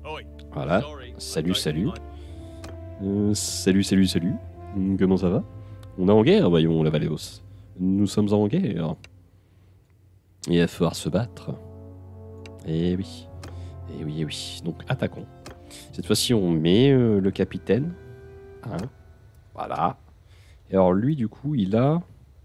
Voilà. Salut, salut. Salut. Comment ça va? On est en guerre, voyons, la Valéos. Nous sommes en guerre. Il va falloir se battre. Eh oui. Eh oui. Donc, attaquons. Cette fois-ci, on met le capitaine. Hein, voilà. Et alors, lui, du coup, il a...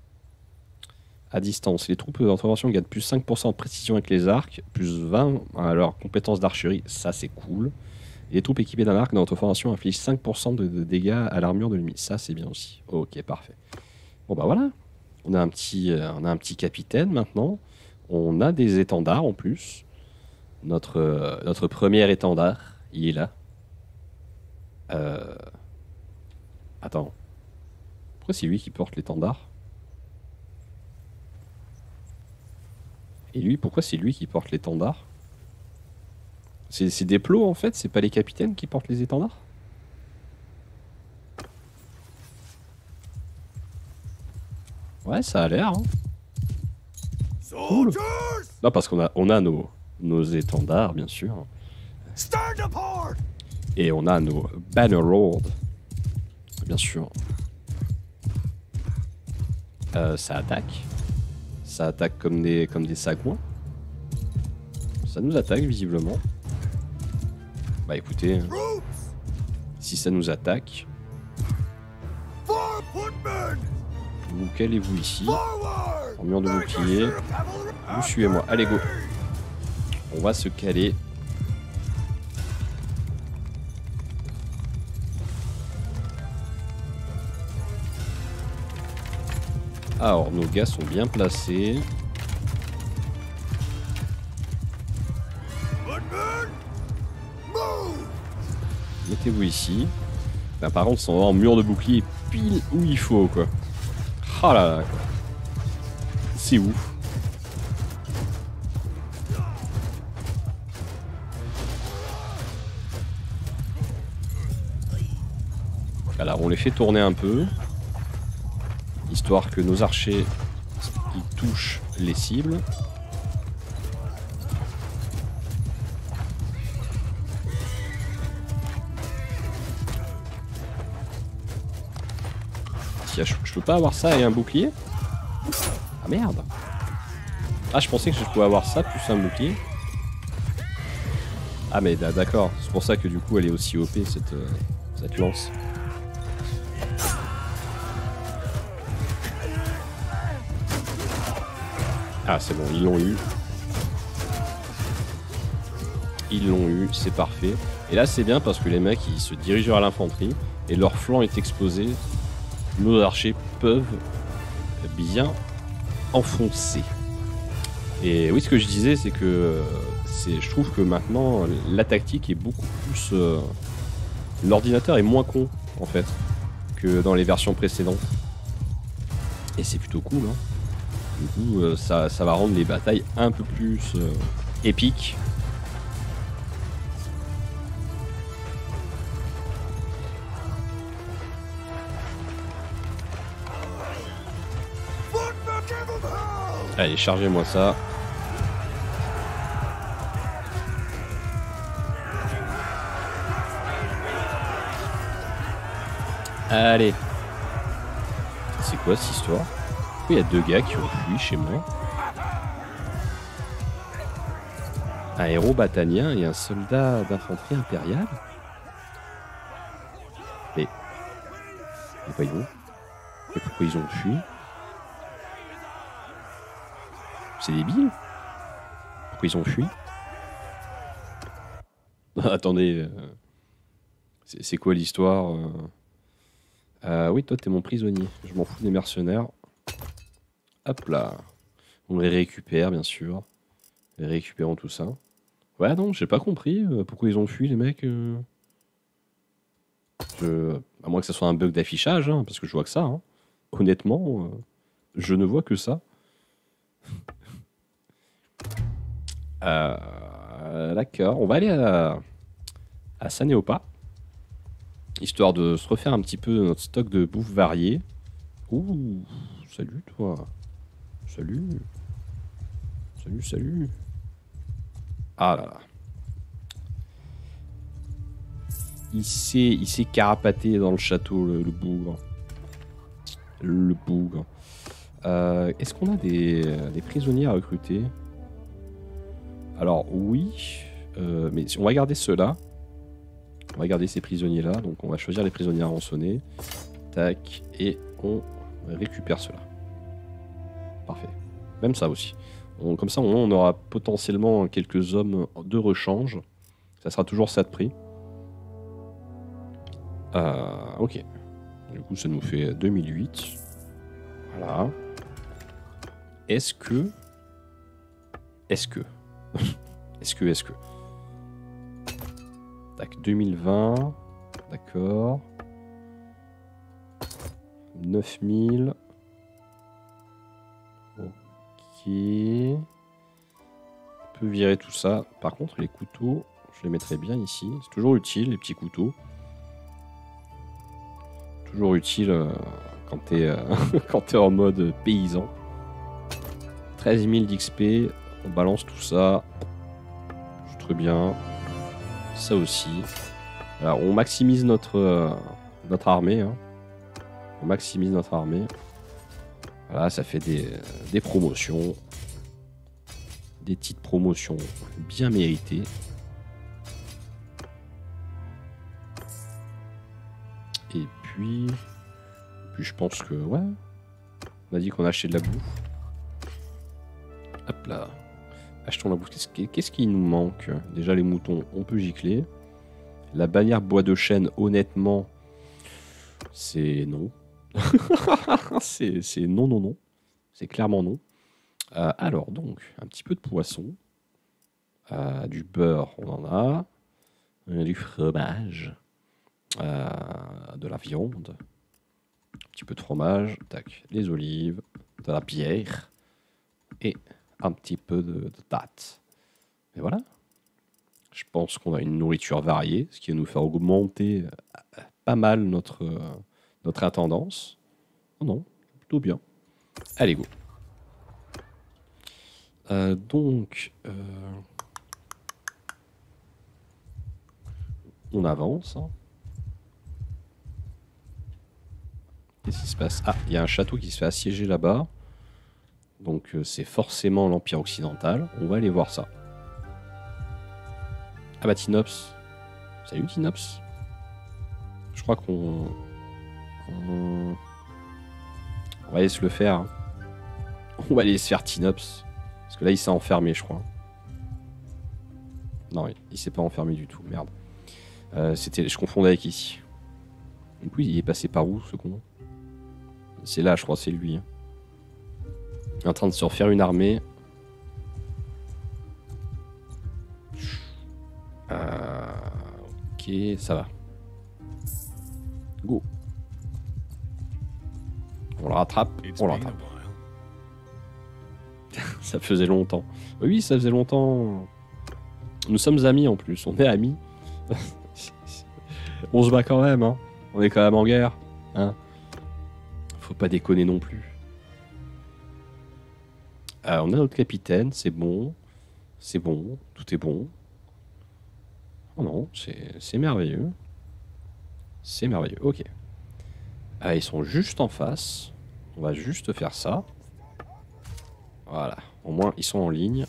À distance, les troupes d'intervention gagnent plus 5% de précision avec les arcs, plus 20 à leurs compétences d'archerie. Ça, c'est cool. Et les troupes équipées d'un arc dans votre formation infligent 5% de dégâts à l'armure de l'ennemi. Ça, c'est bien aussi. Ok, parfait. Bon, bah voilà. On a un petit capitaine maintenant. On a des étendards en plus. Notre premier étendard, il est là. Attends. Pourquoi c'est lui qui porte l'étendard? Et lui, pourquoi c'est lui qui porte l'étendard? C'est des plots en fait, c'est pas les capitaines qui portent les étendards? Ouais, ça a l'air. Hein. Cool. Non, parce qu'on a nos étendards, bien sûr. Et on a nos bannerlords, bien sûr. Ça attaque. Ça attaque comme des sagouins. Ça nous attaque visiblement. Bah écoutez, si ça nous attaque, vous calez-vous ici, en mur de bouclier, vous suivez-moi, allez go. On va se caler. Alors nos gars sont bien placés. Mettez-vous ici. Là, par contre, ils sont en mur de bouclier pile où il faut, quoi. Ah là là, quoi. C'est ouf. Voilà, on les fait tourner un peu. Histoire que nos archers ils touchent les cibles. Je peux pas avoir ça et un bouclier? Ah merde. Ah, je pensais que je pouvais avoir ça plus un bouclier. Ah mais d'accord, c'est pour ça que du coup elle est aussi OP cette lance. Ah c'est bon, ils l'ont eu. Ils l'ont eu, c'est parfait. Et là c'est bien parce que les mecs ils se dirigent vers l'infanterie et leur flanc est exposé. Nos archers peuvent bien enfoncer. Et oui, ce que je disais, c'est que je trouve que maintenant la tactique est beaucoup plus. L'ordinateur est moins con en fait que dans les versions précédentes. Et c'est plutôt cool. Hein. Du coup, ça va rendre les batailles un peu plus épiques. Allez, chargez-moi ça. Allez. C'est quoi cette histoire? Il y a deux gars qui ont fui chez moi. Un héros batanien et un soldat d'infanterie impériale. Mais voyons. Mais pourquoi ils ont fui? C'est débile. Pourquoi ils ont fui? Attendez. C'est quoi l'histoire? Oui, toi, t'es mon prisonnier. Je m'en fous des mercenaires. Hop là. On les récupère, bien sûr. Récupérons tout ça. Ouais, non, j'ai pas compris pourquoi ils ont fui, les mecs. À moins que ce soit un bug d'affichage, hein, parce que je vois que ça. Hein. Honnêtement, je ne vois que ça. D'accord, on va aller à Saneopa. Histoire de se refaire un petit peu notre stock de bouffe variée. Ouh, salut toi. Salut. Salut. Ah là là. Il s'est carapaté dans le château, le bougre. Le bougre. Est-ce qu'on a des prisonniers à recruter? Alors oui, mais on va garder ceux-là. On va garder ces prisonniers-là. Donc on va choisir les prisonniers à rançonner. Tac, et on récupère ceux-là. Parfait. Même ça aussi. Comme ça, on aura potentiellement quelques hommes de rechange. Ça sera toujours ça de prix. Ok. Du coup, ça nous fait 2008. Voilà. Est-ce que... Tac, 2020. D'accord. 9000. Ok. On peut virer tout ça. Par contre, les couteaux, je les mettrai bien ici. C'est toujours utile, les petits couteaux. Toujours utile quand t'es quand t'es en mode paysan. 13 000 d'XP. On balance tout ça. C'est très bien. Ça aussi. Alors, on maximise notre armée. Hein. On maximise notre armée. Voilà, ça fait des promotions. Des petites promotions bien méritées. Et puis je pense que, ouais. On a dit qu'on a acheté de la bouffe. Hop là. Achetons la bouffe. Qu'est-ce qui nous manque? Déjà, les moutons, on peut gicler. La bannière bois de chêne, honnêtement, c'est non. c'est non, non, non. C'est clairement non. Alors, donc, un petit peu de poisson. Du beurre, on en a. Du fromage. De la viande. Un petit peu de fromage. Tac, les olives. De la bière. Et un petit peu de dattes. Et voilà. Je pense qu'on a une nourriture variée, ce qui va nous faire augmenter pas mal notre intendance. Oh non, plutôt bien. Allez, go. Donc, on avance. Hein. Qu'est-ce qui se passe? Ah, il y a un château qui se fait assiéger là-bas. Donc, c'est forcément l'Empire occidental. On va aller voir ça. Ah bah Tinops. Salut Tinops. Je crois qu'on va aller se le faire. Hein. On va aller se faire Tinops. Parce que là il s'est enfermé je crois. Non il s'est pas enfermé du tout. Merde. Je confondais avec ici. Du coup il est passé par où ce con? C'est là je crois, c'est lui. Hein. Il est en train de se refaire une armée. Ok, ça va. Go. On le rattrape. On le rattrape. Ça faisait longtemps. Oui, ça faisait longtemps. Nous sommes amis en plus. On est amis. On se bat quand même. Hein. On est quand même en guerre. Hein. Faut pas déconner non plus. On a notre capitaine. C'est bon. C'est bon. Tout est bon. Oh non, c'est merveilleux. C'est merveilleux, ok. Ils sont juste en face. On va juste faire ça. Voilà, au moins ils sont en ligne.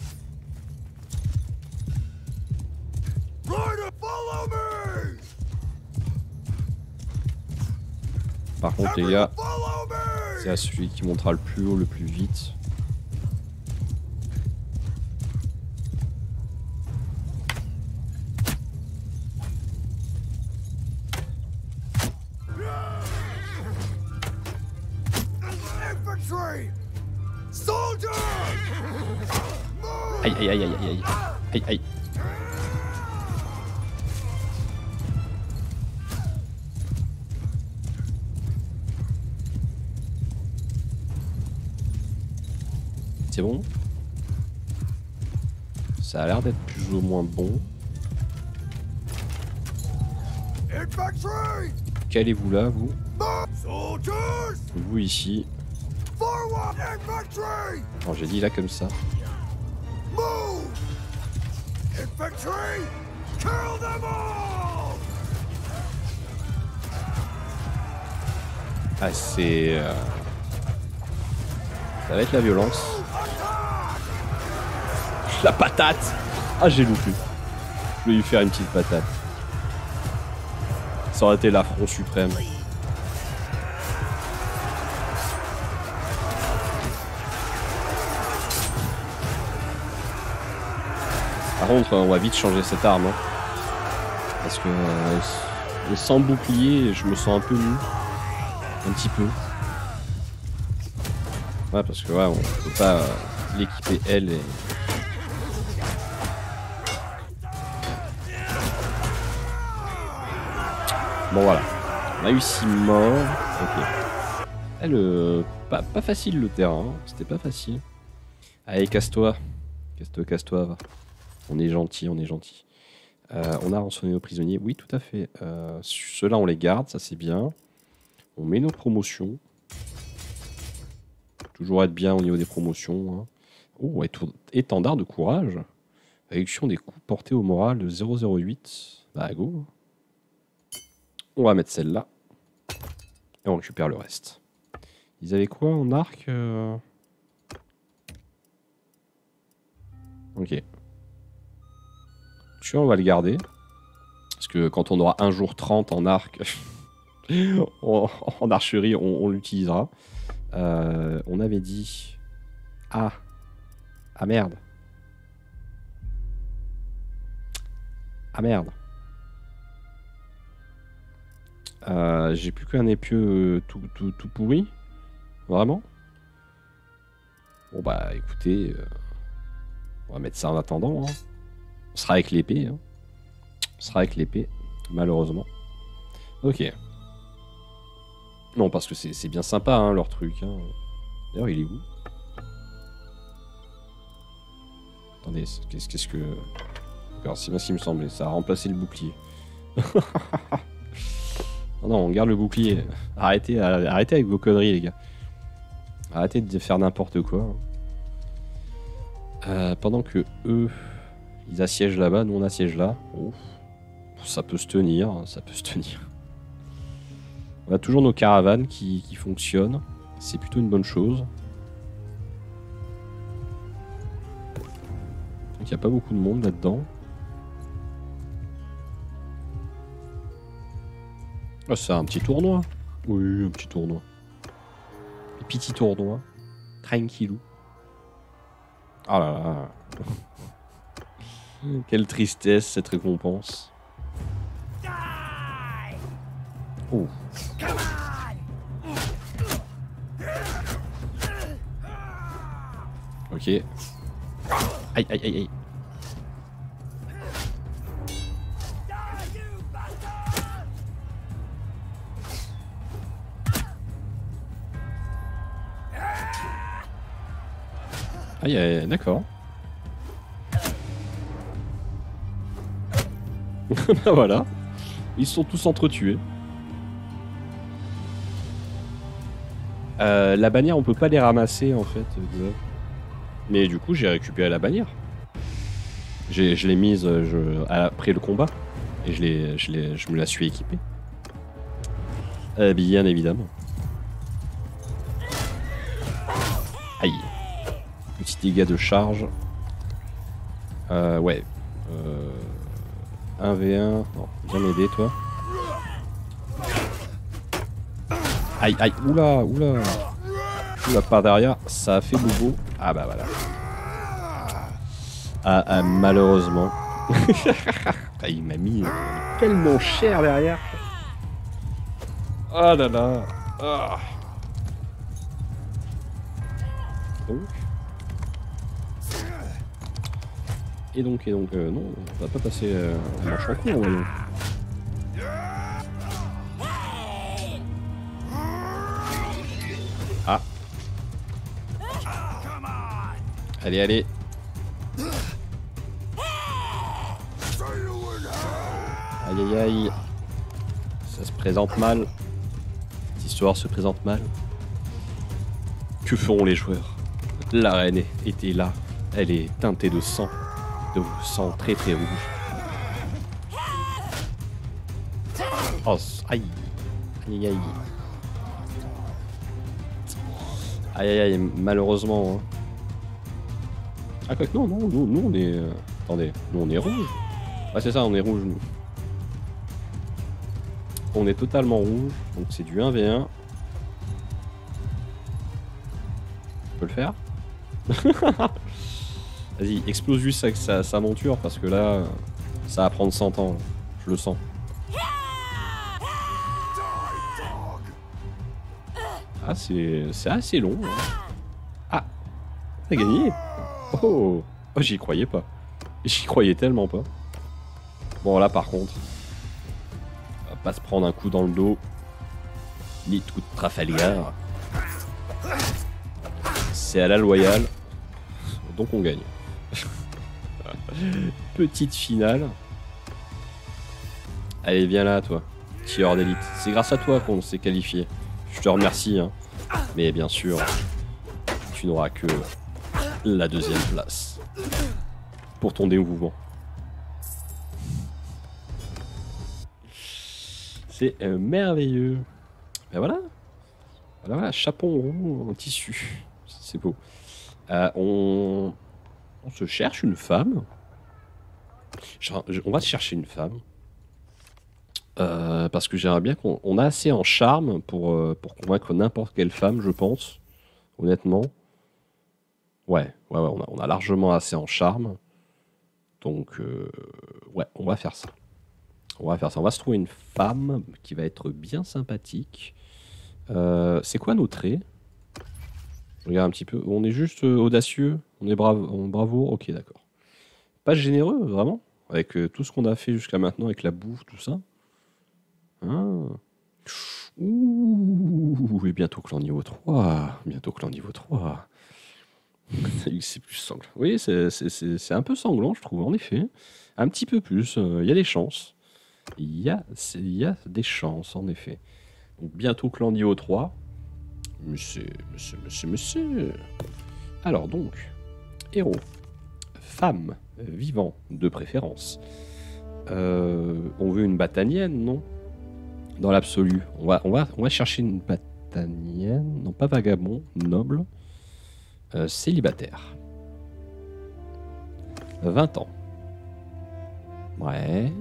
Par contre les gars, c'est à celui qui montera le plus haut, le plus vite. Aïe aïe aïe aïe aïe aïe aïe. C'est bon? Ça a l'air d'être plus ou moins bon. Qu'allez-vous là, vous? Vous ici. Non, j'ai dit là comme ça. Ah, c'est... Ça va être la violence. La patate. Ah, j'ai loupé. Je vais lui faire une petite patate. Ça aurait été l'affront suprême. Par contre, on va vite changer cette arme. Hein. Parce que sans bouclier, je me sens un peu nu. Un petit peu. Ouais, parce que ouais, on peut pas l'équiper elle et... Bon voilà. On a eu 6 morts. Ok. Elle, pas facile le terrain. Hein. C'était pas facile. Allez, casse-toi. Casse-toi, va. On est gentil, on est gentil. On a rançonné nos prisonniers. Oui, tout à fait. Ceux-là, on les garde, ça c'est bien. On met nos promotions. Toujours être bien au niveau des promotions. Hein. Oh, étendard de courage. Réduction des coups portés au moral de 0,08. Bah, go. On va mettre celle-là. Et on récupère le reste. Ils avaient quoi en arc Ok. Tu vois, on va le garder. Parce que quand on aura un jour 30 en arc, en archerie, on l'utilisera. On avait dit... Ah merde. Ah merde. J'ai plus qu'un épieu tout pourri. Vraiment. Bon bah écoutez, on va mettre ça en attendant. Hein. On sera avec l'épée. Hein. On sera avec l'épée, malheureusement. Ok. Non, parce que c'est bien sympa hein, leur truc. Hein. D'ailleurs, il est où? Attendez, qu'est-ce que... D'accord, c'est bien ce qui me semblait. Ça a remplacé le bouclier. Non, on garde le bouclier. Arrêtez avec vos conneries, les gars. Arrêtez de faire n'importe quoi. Pendant que eux, ils assiègent là-bas, nous on assiège là. Oh, ça peut se tenir, ça peut se tenir. On a toujours nos caravanes qui fonctionnent. C'est plutôt une bonne chose. Donc il n'y a pas beaucoup de monde là-dedans. Oh, c'est un petit tournoi. Oui, un petit tournoi. Un petit tournoi. Tranquillou. Oh là là. Quelle tristesse cette récompense. Oh. Ok. Aïe, aïe, aïe, aïe. Aïe, d'accord. Voilà. Ils sont tous entretués. La bannière, on peut pas les ramasser en fait. Mais du coup, j'ai récupéré la bannière. Je l'ai mise après le combat. Et je me la suis équipée. Bien évidemment. Aïe. Petit dégât de charge. Ouais. 1v1. Non, viens m'aider toi. Aïe, aïe, oula, oula. Oula, par derrière, ça a fait bobo. Ah bah voilà. Ah malheureusement. Ah, il m'a mis tellement cher derrière. Oh là là. Ah. Donc. Et donc, non, on va pas passer en marche en cours, voyons. Ah. Allez, allez. Aïe, aïe, aïe. Ça se présente mal. Cette histoire se présente mal. Que feront les joueurs? La reine était là. Elle est teintée de sang. De sang très très rouge. Oh, aïe. Aïe, aïe. Aïe aïe aïe, malheureusement. Hein. Ah quoi que non, nous on est... Attendez, nous on est rouge. Ah c'est ça, on est rouge nous. On est totalement rouge, donc c'est du 1v1. On peut le faire. Vas-y, explose juste avec sa monture parce que là, ça va prendre 100 ans. Je le sens. Ah, c'est assez long. Hein. Ah, t'as gagné. Oh, oh j'y croyais pas. J'y croyais tellement pas. Bon, là, par contre, on va pas se prendre un coup dans le dos. Ni de coup de Trafalgar. C'est à la loyale. Donc on gagne. Petite finale. Allez, viens là, toi. Tireur d'élite. C'est grâce à toi qu'on s'est qualifié. Je te remercie. Hein. Mais bien sûr, tu n'auras que la 2e place. Pour ton dévouement. C'est merveilleux. Ben voilà. Voilà, chapon roux en tissu. C'est beau. On se cherche une femme. On va chercher une femme. Parce que j'aimerais bien qu'on a assez en charme pour convaincre n'importe quelle femme, je pense. Honnêtement. Ouais, on a largement assez en charme. Donc, ouais, on va faire ça. On va se trouver une femme qui va être bien sympathique. C'est quoi nos traits? Je regarde un petit peu. On est juste audacieux. On est bravoure. Ok, d'accord. Pas généreux, vraiment. Avec tout ce qu'on a fait jusqu'à maintenant, avec la bouffe, tout ça. Ah. Ouh, et bientôt clan niveau 3. Bientôt clan niveau 3. C'est plus sanglant. Oui, c'est un peu sanglant, je trouve, en effet. Un petit peu plus. Il y a des chances. Il y a des chances, en effet. Donc, bientôt clan niveau 3. Monsieur. Alors donc, héros, femme, vivant, de préférence. On veut une batanienne, non? Dans l'absolu. On va chercher une batanienne. Non, pas vagabond, noble. Célibataire. 20 ans. Ouais.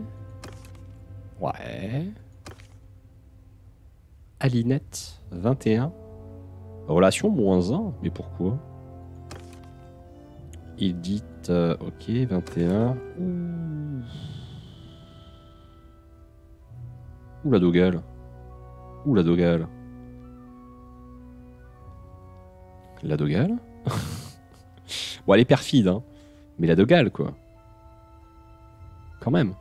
Alinette, 21. Relation -1. Mais pourquoi? Il dit... ok, 21. Ouh la dogale. La dogale. Bon, elle est perfide, hein. Mais la dogale, quoi. Quand même.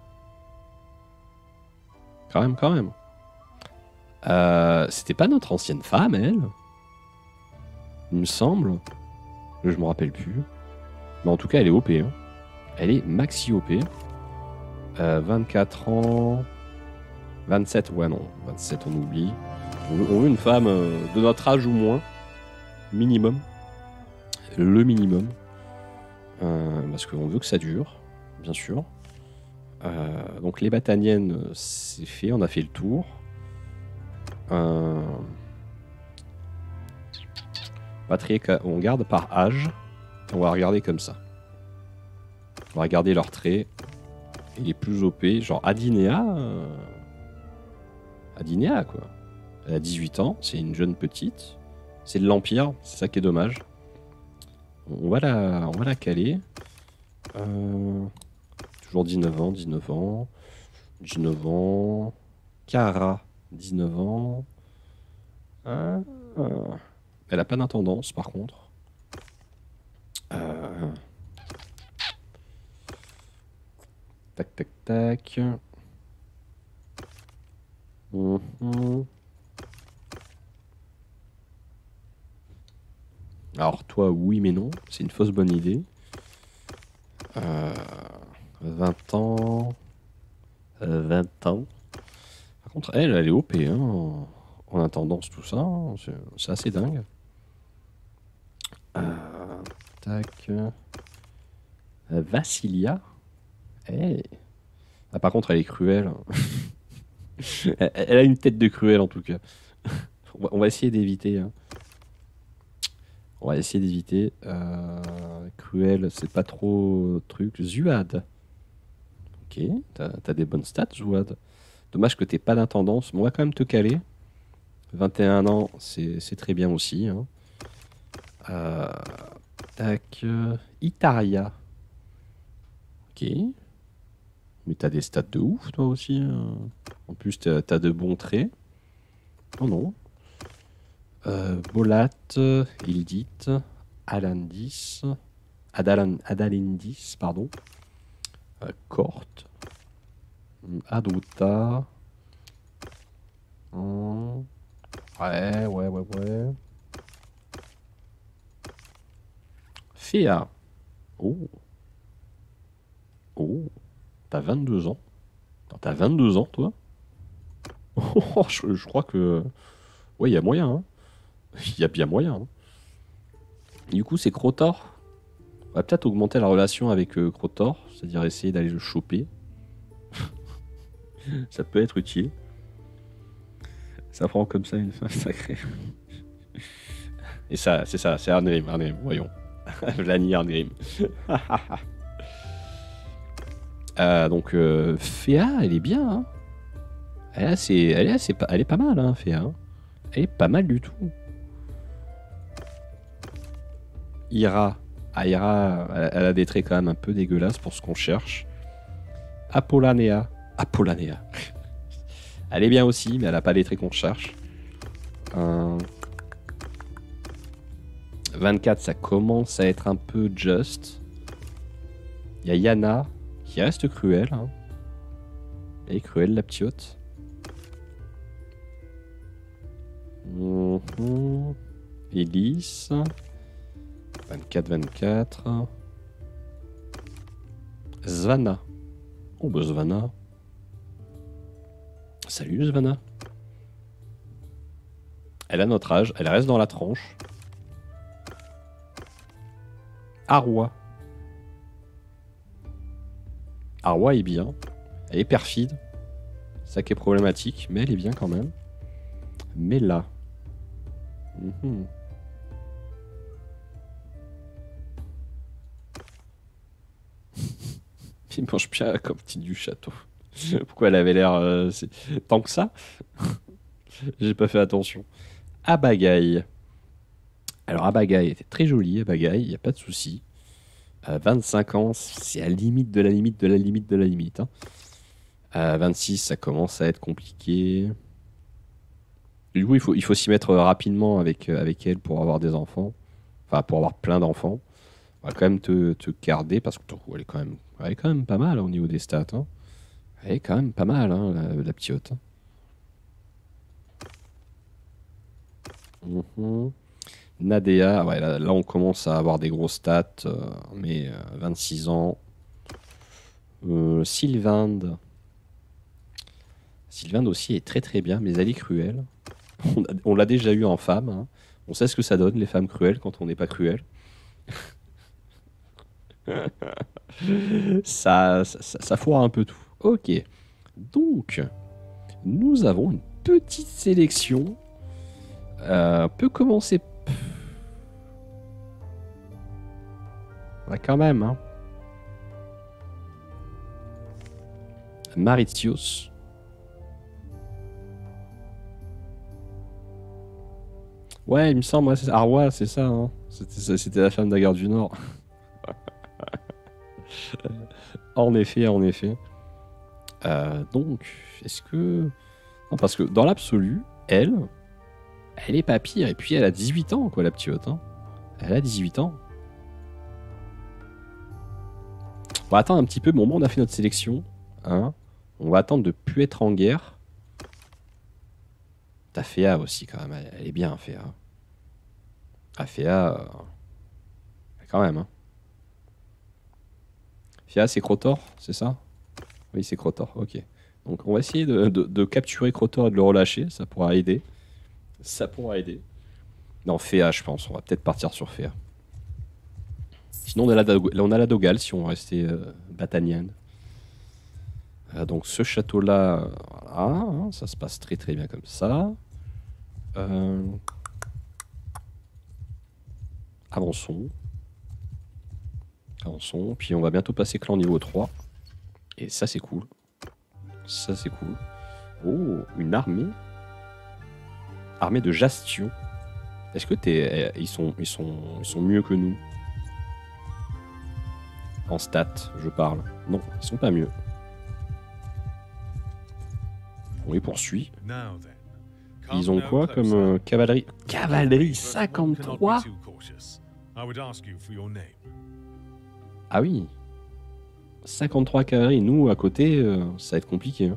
C'était pas notre ancienne femme, elle? Il me semble. Je me rappelle plus. Mais en tout cas, elle est OP. Hein. Elle est maxi OP. 24 ans. 27, ouais, non. 27, on oublie. On veut une femme de notre âge ou moins. Minimum. Le minimum. Parce qu'on veut que ça dure, bien sûr. Donc les bataniennes, c'est fait, on a fait le tour. On garde par âge. On va regarder comme ça. On va regarder leurs traits. Et les plus OP, genre Adinea. Adinea, quoi. Elle a 18 ans, c'est une jeune petite. C'est de l'Empire, c'est ça qui est dommage. On va la caler. Toujours 19 ans. Cara, 19 ans. Elle a pas d'intendance, par contre. Tac. Alors toi, oui mais non. C'est une fausse bonne idée. 20 ans. 20 ans. Par contre, elle est OP, hein, en intendance, tout ça. Hein, c'est assez dingue. Tac. Vassilia. Hey. Ah, par contre, elle est cruelle. Elle a une tête de cruelle, en tout cas. On va essayer d'éviter. Hein. On va essayer d'éviter. Cruel, c'est pas trop truc. Zuad. Ok, t'as des bonnes stats, Zuad. Dommage que t'aies pas d'intendance, mais on va quand même te caler. 21 ans, c'est très bien aussi. Hein. Tac. Itaria. Ok. Mais t'as des stats de ouf, toi aussi. Hein. En plus, t'as de bons traits. Oh non. Bolat, Ildit, Alandis, Adalindis, pardon. Kort, Adota. Ouais. Féa. Oh. T'as 22 ans. T'as 22 ans, toi? Oh, je crois que... Ouais, il y a moyen, hein. Il y a bien moyen. Hein. Du coup, c'est Crotor. On va peut-être augmenter la relation avec Crotor, c'est-à-dire essayer d'aller le choper. Ça peut être utile. Ça prend comme ça une fin sacrée. Et ça, c'est ça, c'est Arnhem, voyons. Vlani Arnhem. Donc, Féa, elle est bien. Hein. Elle est pas mal, hein, Féa. Hein. Elle est pas mal du tout. Ira. Ira, elle a des traits quand même un peu dégueulasses pour ce qu'on cherche. Apollanea. Elle est bien aussi, mais elle a pas les traits qu'on cherche. 24, ça commence à être un peu juste. Il y a Yana, qui reste cruelle. Hein. Elle est cruelle, la petite. Elise. 24. Svana. Oh, bah Svana. Salut Svana. Elle a notre âge, elle reste dans la tranche. Arwa. Arwa est bien. Elle est perfide. Ça qui est problématique, mais elle est bien quand même. Mais là. Il mange bien comme petite du château. Pourquoi elle avait l'air tant que ça? J'ai pas fait attention. Abagaï. Alors Abagaï était très jolie, Abagaï, il n'y a pas de souci. 25 ans, c'est à la limite de la limite de la limite de la limite. Hein. 26, ça commence à être compliqué. Du coup, il faut s'y mettre rapidement avec elle pour avoir des enfants. Enfin, pour avoir plein d'enfants. On va quand même te garder parce que elle est quand même pas mal hein, au niveau des stats. Hein. Elle est quand même pas mal, hein, la petite. Nadea, ouais, là, on commence à avoir des grosses stats, mais 26 ans. Sylvande. Sylvande aussi est très très bien, mais elle est cruelle. On l'a déjà eu en femme. Hein. On sait ce que ça donne, les femmes cruelles, quand on n'est pas cruel. ça foire un peu tout. Ok. Donc, nous avons une petite sélection. On peut commencer... Ouais, quand même. Hein. Mauritius. Ouais, il me semble, ouais, c'est Arwa, c'est ça. Hein. C'était la femme de la guerre du Nord. En effet. Donc, est-ce que... Non, parce que dans l'absolu, elle est pas pire. Et puis, elle a 18 ans, quoi, la petite. Hein. Elle a 18 ans. On va attendre un petit peu. Bon, on a fait notre sélection. Hein. On va attendre de plus être en guerre. T'as Féa aussi, quand même. Elle est bien, Féa. Ah, Féa... Quand même, hein. Féa, c'est Crotor, c'est ça? Oui, c'est Crotor, ok. Donc, on va essayer de capturer Crotor et de le relâcher. Ça pourra aider. Non, Féa, je pense. On va peut-être partir sur Féa. Sinon, on a la Dogal, si on restait Batanian. Donc, ce château-là, voilà, hein, ça se passe très très bien comme ça. Avançons. Avançons. Puis on va bientôt passer clan niveau 3. Et ça c'est cool. Ça c'est cool. Oh, une armée. Armée de Jastion. Est-ce que ils sont mieux que nous? En stats, je parle. Non, ils sont pas mieux. On les poursuit. Ils ont quoi comme cavalerie? Cavalerie 53? Ah oui. 53 cavalerie. Nous, à côté, ça va être compliqué.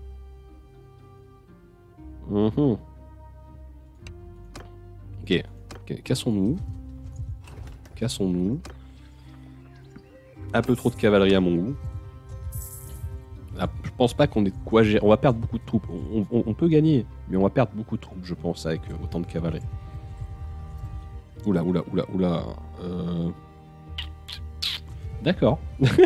Hein. Ok. Cassons-nous. Cassons-nous. Un peu trop de cavalerie à mon goût. Ah, je pense pas qu'on ait de quoi gérer. On va perdre beaucoup de troupes. On peut gagner, mais on va perdre beaucoup de troupes, je pense, avec autant de cavalerie. Oula. D'accord.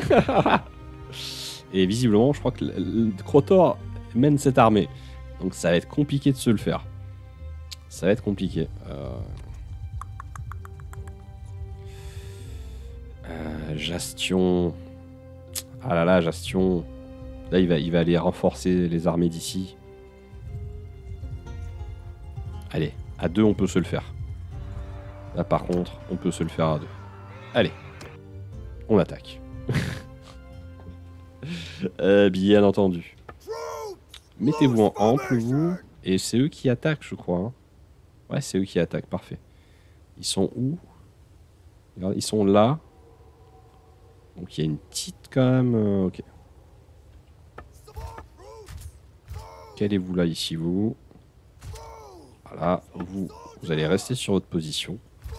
Et visiblement, je crois que le Crotor mène cette armée. Donc ça va être compliqué de se le faire. Ça va être compliqué. Jastion. Ah là là, Jastion. Là, il va aller renforcer les armées d'ici. Allez, à 2, on peut se le faire. Là, par contre, on peut se le faire à 2. Allez, on attaque. Bien entendu. Mettez-vous en ample, vous. Et c'est eux qui attaquent, je crois. Hein. Ouais, c'est eux qui attaquent, parfait. Ils sont où? Ils sont là. Donc il y a une petite quand même... ok. Calez-vous là, ici, vous. Voilà, vous allez rester sur votre position.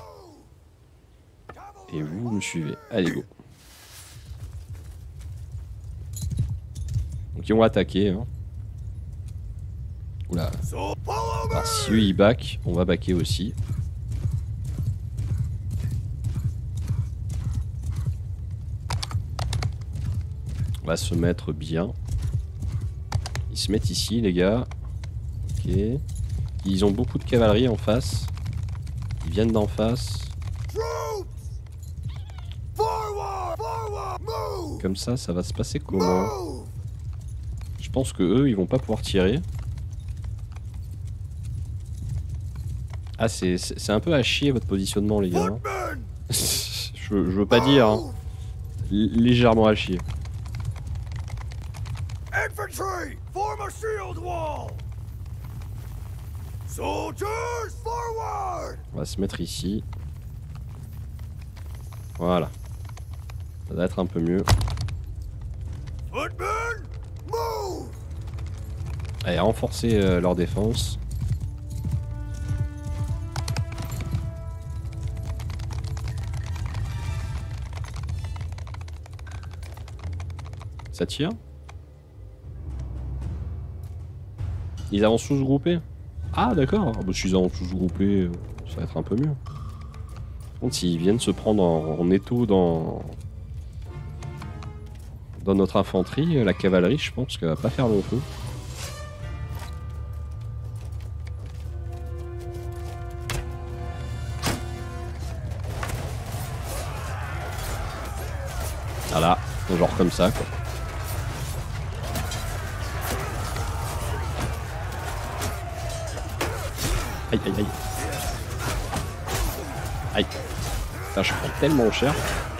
Et vous me suivez. Allez, go. Donc ils vont attaquer. Hein. Oula. Alors, si eux ils back, on va backer aussi. On va se mettre bien. Ils se mettent ici, les gars. Ok. Ils ont beaucoup de cavalerie en face. Ils viennent d'en face. Comme ça va se passer comment? Je pense que eux, ils vont pas pouvoir tirer. Ah, c'est un peu à chier votre positionnement, les gars. Hein. je veux pas dire. Hein. Légèrement à chier. Infantry, form a shield wall. Soldiers, forward. On va se mettre ici. Voilà. Ça doit être un peu mieux. Footmen, move. Allez, renforcer leur défense. Ça tire? Ils avancent tous groupés? Ah d'accord, bah, s'ils avancent tous groupés, ça va être un peu mieux. Par contre, s'ils viennent se prendre en étau dans notre infanterie, la cavalerie, je pense qu'elle va pas faire long feu. Voilà, genre comme ça quoi. Aïe aïe aïe. Aïe. Putain, je prends tellement cher.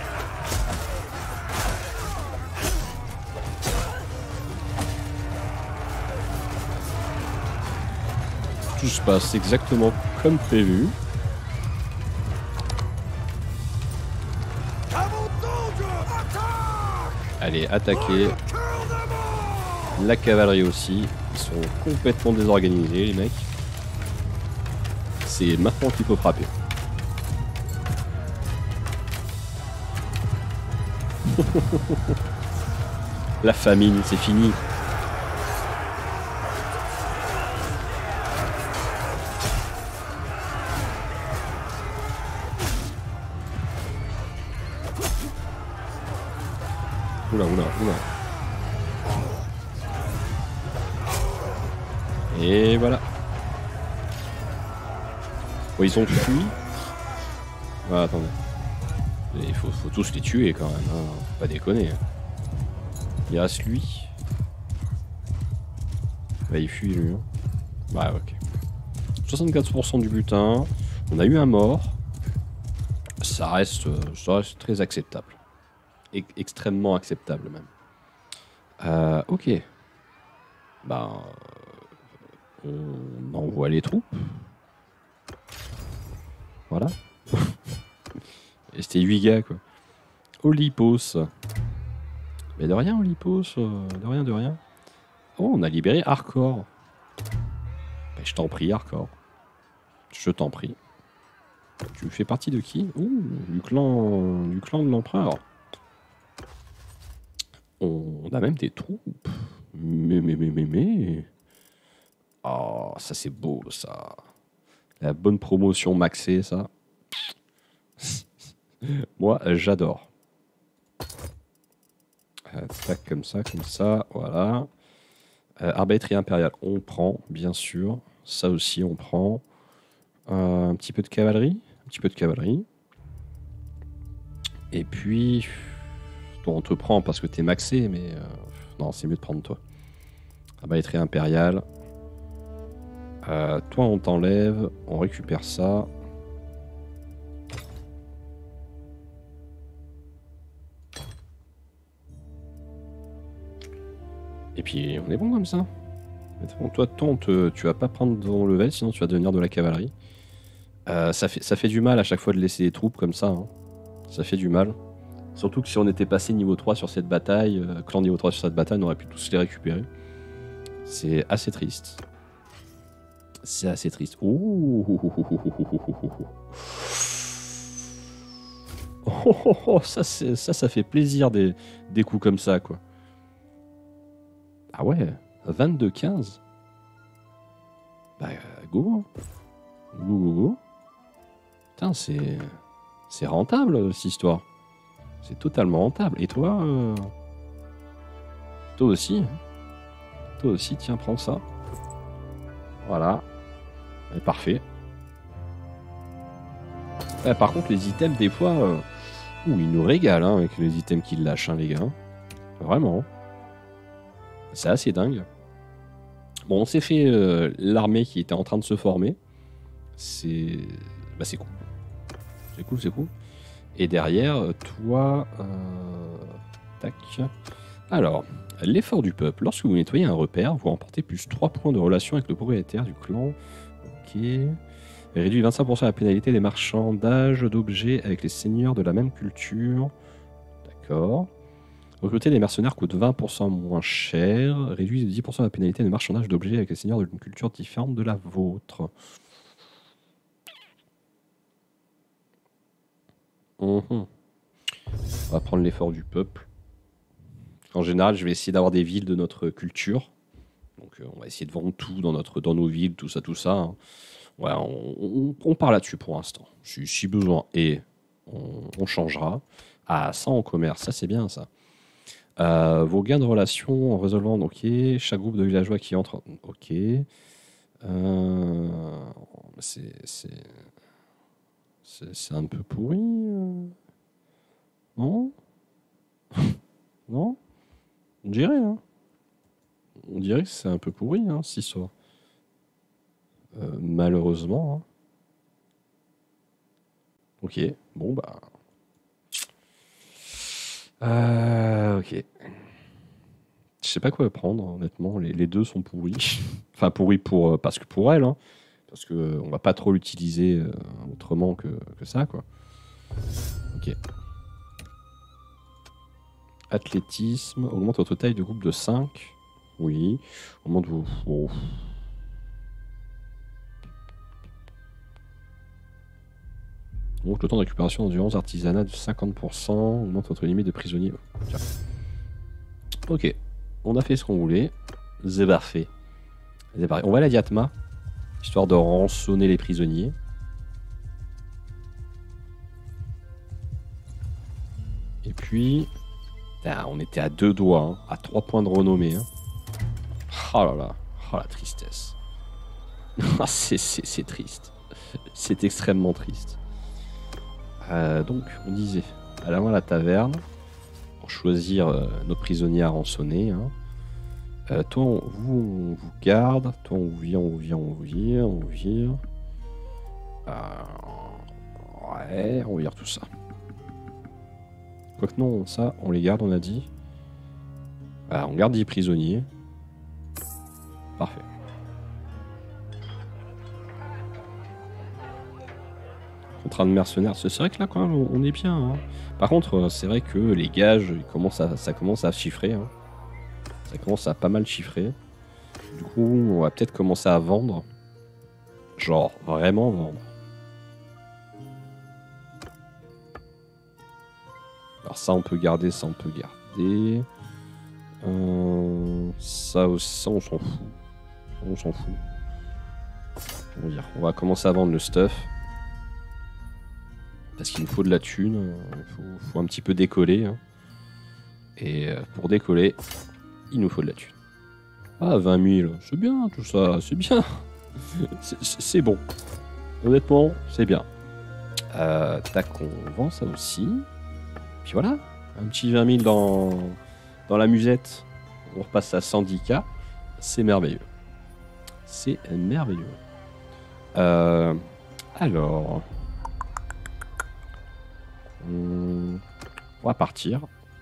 Tout se passe exactement comme prévu. Allez, attaquer. La cavalerie aussi. Ils sont complètement désorganisés, les mecs. C'est maintenant qu'il faut frapper. La famine, c'est fini. Oula. Et voilà. Bon, ils ont fui. Ah, attendez. Il faut tous les tuer quand même, hein. Faut pas déconner. Il reste lui. Bah, il fuit lui. Hein. Bah, ok. 64% du butin. On a eu un mort. Ça reste très acceptable. Extrêmement acceptable même. Ok. Bah, on envoie les troupes. Voilà. Et c'était 8 gars quoi. Olypos. Mais de rien Olypos. De rien. Oh, on a libéré Hardcore. Bah, je t'en prie Hardcore. Je t'en prie. Tu fais partie de qui? Ouh, du clan de l'empereur. On a même des troupes. Mais. Oh, ça c'est beau ça. La bonne promotion maxée ça. Moi j'adore. Tac comme ça, voilà. Arbalèterie impériale, on prend, bien sûr. Ça aussi on prend. Un petit peu de cavalerie. Et puis... Toi, on te prend parce que t'es maxé, mais... non, c'est mieux de prendre toi. Arbalèterie impériale. Toi, on t'enlève. On récupère ça. Et puis, on est bon comme ça. Toi, tu vas pas prendre ton level, sinon tu vas devenir de la cavalerie. Ça fait du mal à chaque fois de laisser des troupes comme ça. Hein. Ça fait du mal. Surtout que si on était passé niveau 3 sur cette bataille, clan niveau 3 sur cette bataille, on aurait pu tous les récupérer. C'est assez triste. C'est assez triste. Ouh. Ça fait plaisir des coups comme ça, quoi. Ah ouais, 22-15. Bah, go. Go. Putain, c'est rentable, cette histoire. C'est totalement rentable. Et toi Toi aussi. Toi aussi, tiens, prends ça. Voilà. Et parfait. Par contre, les items, des fois... ils nous régalent hein, avec les items qu'ils lâchent, hein, les gars. Vraiment. C'est assez dingue. Bon, on s'est fait l'armée qui était en train de se former. C'est cool. C'est cool. Et derrière, toi... tac. Alors, l'effort du peuple. Lorsque vous nettoyez un repère, vous remportez plus 3 points de relation avec le propriétaire du clan. Ok. Réduit 25% la pénalité des marchandages d'objets avec les seigneurs de la même culture. D'accord. Recruter des mercenaires coûte 20% moins cher. Réduit de 10% la pénalité des marchandages d'objets avec les seigneurs d'une culture différente de la vôtre. On va prendre l'effort du peuple. En général, je vais essayer d'avoir des villes de notre culture. Donc, on va essayer de vendre tout dans nos villes, tout ça. Hein. Ouais, on part là-dessus pour l'instant. Si besoin. Et on changera. Ah, ça en commerce, ça c'est bien ça. Vos gains de relations en résolvant, ok. Chaque groupe de villageois qui entre, ok. C'est un peu pourri. Non? Non? On dirait, hein. On dirait que c'est un peu pourri, hein, si ça. Malheureusement. Hein. Ok, bon bah. Ok. Je sais pas quoi prendre, honnêtement. Les deux sont pourris. Enfin, pourris parce que pour elle, hein. Parce que on va pas trop l'utiliser autrement que ça, quoi. Ok. Athlétisme. Augmente votre taille de groupe de 5. Oui. Augmente vos... Oh. Donc le temps de récupération d'endurance artisanat de 50%. Augmente votre limite de prisonniers. Tiens. Ok. On a fait ce qu'on voulait. C'est parfait. On va à la Diatma. Histoire de rançonner les prisonniers. Et puis... on était à 2 doigts, hein, à 3 points de renommée. Hein. Oh là là, oh la tristesse. C'est triste. C'est extrêmement triste. Donc, on disait, allons à la taverne pour choisir nos prisonniers à rançonner. Hein. Toi, on vous garde. Toi, on vous vire, on vous vire, on vous vire, on vous vire. Ouais, on vire tout ça. Quoique non, ça, on les garde, on a dit. Voilà, on garde 10 prisonniers. Parfait. Contrat de mercenaires, c'est vrai que là, quand même, on est bien. Hein. Par contre, c'est vrai que les gages, ça commence à chiffrer. Hein. Ça commence à pas mal chiffrer. Du coup, on va peut-être commencer à vendre. Genre, vraiment vendre. Alors ça, on peut garder, ça, on peut garder. Ça aussi, ça, on s'en fout. On s'en fout. On va commencer à vendre le stuff. Parce qu'il nous faut de la thune. Il faut un petit peu décoller. Hein. Et pour décoller, il nous faut de la thune. Ah, 20 000, c'est bien tout ça, c'est bien. C'est bon. Honnêtement, c'est bien. Tac, on vend ça aussi. Puis voilà, un petit 20 000 dans la musette. On repasse à 110K. C'est merveilleux. C'est merveilleux. Alors... on va partir.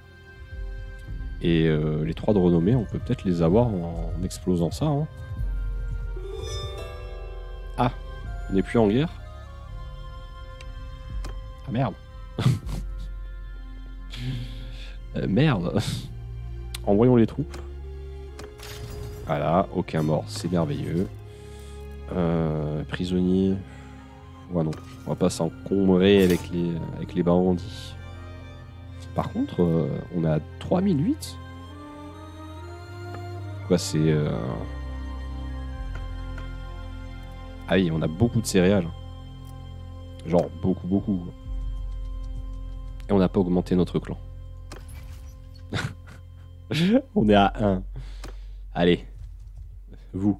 Et les 3 de renommée, on peut peut-être les avoir en explosant ça. Hein. Ah, on n'est plus en guerre. Ah merde. Merde. Envoyons les troupes. Voilà, aucun mort, c'est merveilleux. Prisonniers. Ouais, non, on va pas s'encombrer avec les bandits. Par contre, on a 3008. Quoi, c'est... Ah oui, on a beaucoup de céréales. Genre, beaucoup, beaucoup. Et on n'a pas augmenté notre clan. On est à 1. Allez. Vous.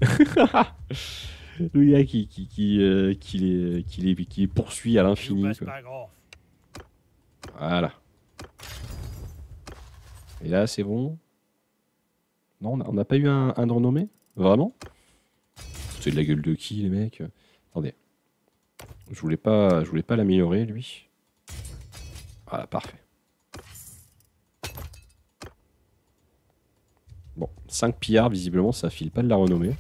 Le gars qui les poursuit à l'infini. Voilà. Et là, c'est bon. Non, on n'a pas eu un de renommée. Vraiment? C'est de la gueule de qui, les mecs? Attendez. Je voulais pas l'améliorer, lui. Voilà, parfait. Bon, 5 pillards, visiblement, ça file pas de la renommée.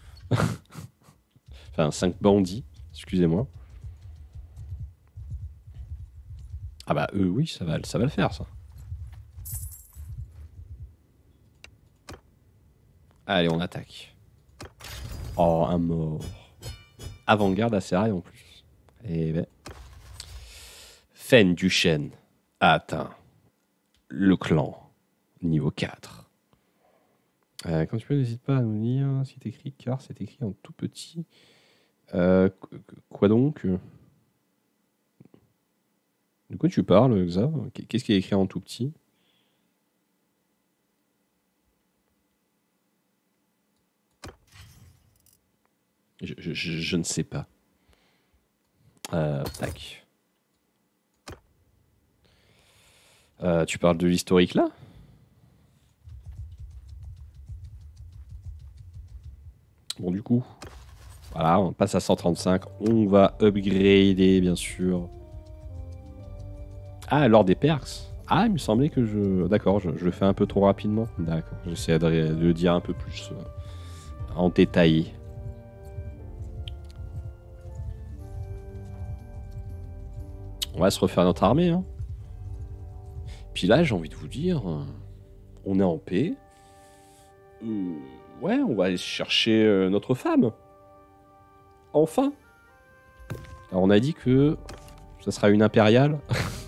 Enfin, 5 bandits, excusez-moi. Ah bah, eux, oui, ça va le faire, ça. Allez, on attaque. Oh, un mort. Avant-garde à Serrail en plus. Et ben. Fen Duchesne a atteint le clan niveau 4. Quand tu peux, n'hésite pas à nous dire si t'écris, car c'est écrit en tout petit. Quoi donc? De quoi tu parles, Xav? Qu'est-ce qui est écrit en tout petit? Je ne sais pas. Tac. Tu parles de l'historique là? Bon, du coup, voilà, on passe à 135. On va upgrader, bien sûr. Ah, lors des perks. Ah, il me semblait que je... D'accord, je le fais un peu trop rapidement. D'accord, j'essaie de le dire un peu plus en détail. On va se refaire notre armée. Hein. Puis là, j'ai envie de vous dire, on est en paix. Ouais, on va aller chercher notre femme. Enfin. Alors, on a dit que ça sera une impériale.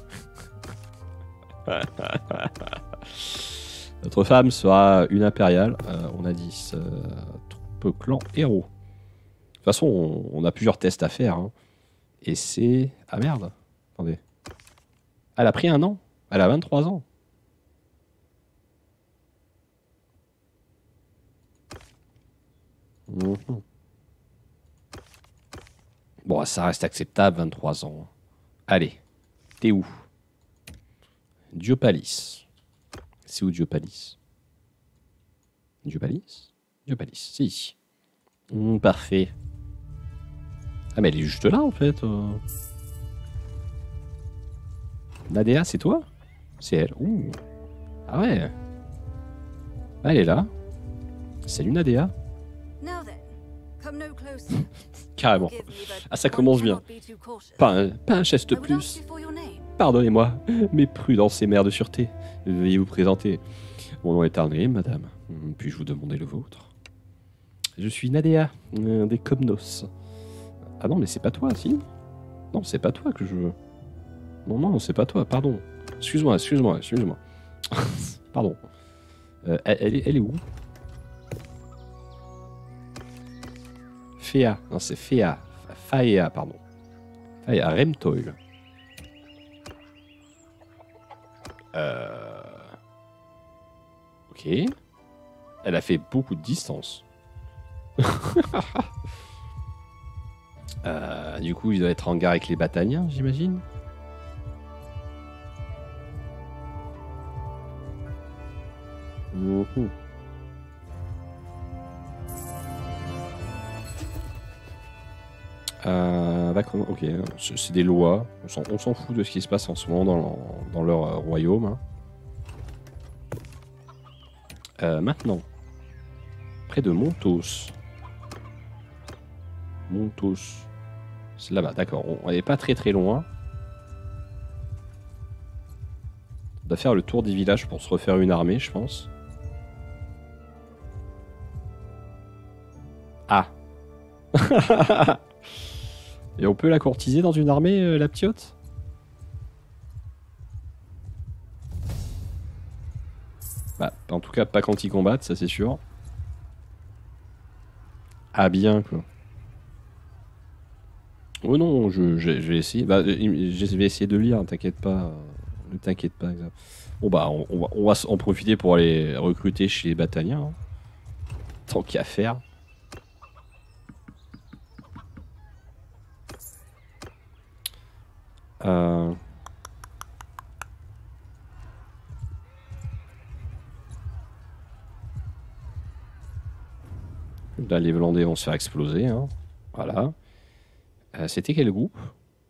Notre femme sera une impériale. On a dit troupe clan héros. De toute façon, on a plusieurs tests à faire. Hein. Et c'est... Ah merde. Attendez. Elle a pris un an. Elle a 23 ans. Mmh. Bon, ça reste acceptable, 23 ans. Allez, T'es où? Diopalis. C'est où Diopalis? Diopalis? Diopalis, c'est ici. Parfait. Ah mais elle est juste là en fait. Nadea, c'est toi? C'est elle. Ouh. Ah ouais. Ah, elle est là. Salut Nadea. Now then, come no closer. Carrément. Forgive me, but Ah, ça one commence bien. cannot be too cautious. Pas un geste I would ask plus. you for your name. Pardonnez-moi, mais prudence et mère de sûreté. Veuillez vous présenter. Mon nom est Arnhem, madame. Puis-je vous demander le vôtre? Je suis Nadea, des Comnos. Ah non, mais c'est pas toi, si? Non, c'est pas toi que je veux. Non, non, c'est pas toi, pardon. Excuse-moi. Pardon. Elle est où? Féa. Non, c'est Féa. Faea, pardon. Faea, Remtoil. Ok. Elle a fait beaucoup de distance. Du coup, il doit être en gare avec les bataillons, j'imagine. Mhm. Ok, c'est des lois. On s'en fout de ce qui se passe en ce moment dans leur royaume. Maintenant, près de Montos. Montos. C'est là-bas, d'accord. On n'est pas très loin. On doit faire le tour des villages pour se refaire une armée, je pense. Ah. Et on peut la courtiser dans une armée, la ptiote? Bah, en tout cas, pas quand ils combattent, ça c'est sûr. Ah bien, quoi. Oh non, je vais essayer. Bah, je vais essayer de lire, t'inquiète pas. Ne t'inquiète pas. Exact. Bon bah, on va en profiter pour aller recruter chez les bataillons. Hein. Tant qu'à faire. Là, les Hollandais vont se faire exploser. Hein. Voilà. C'était quel groupe?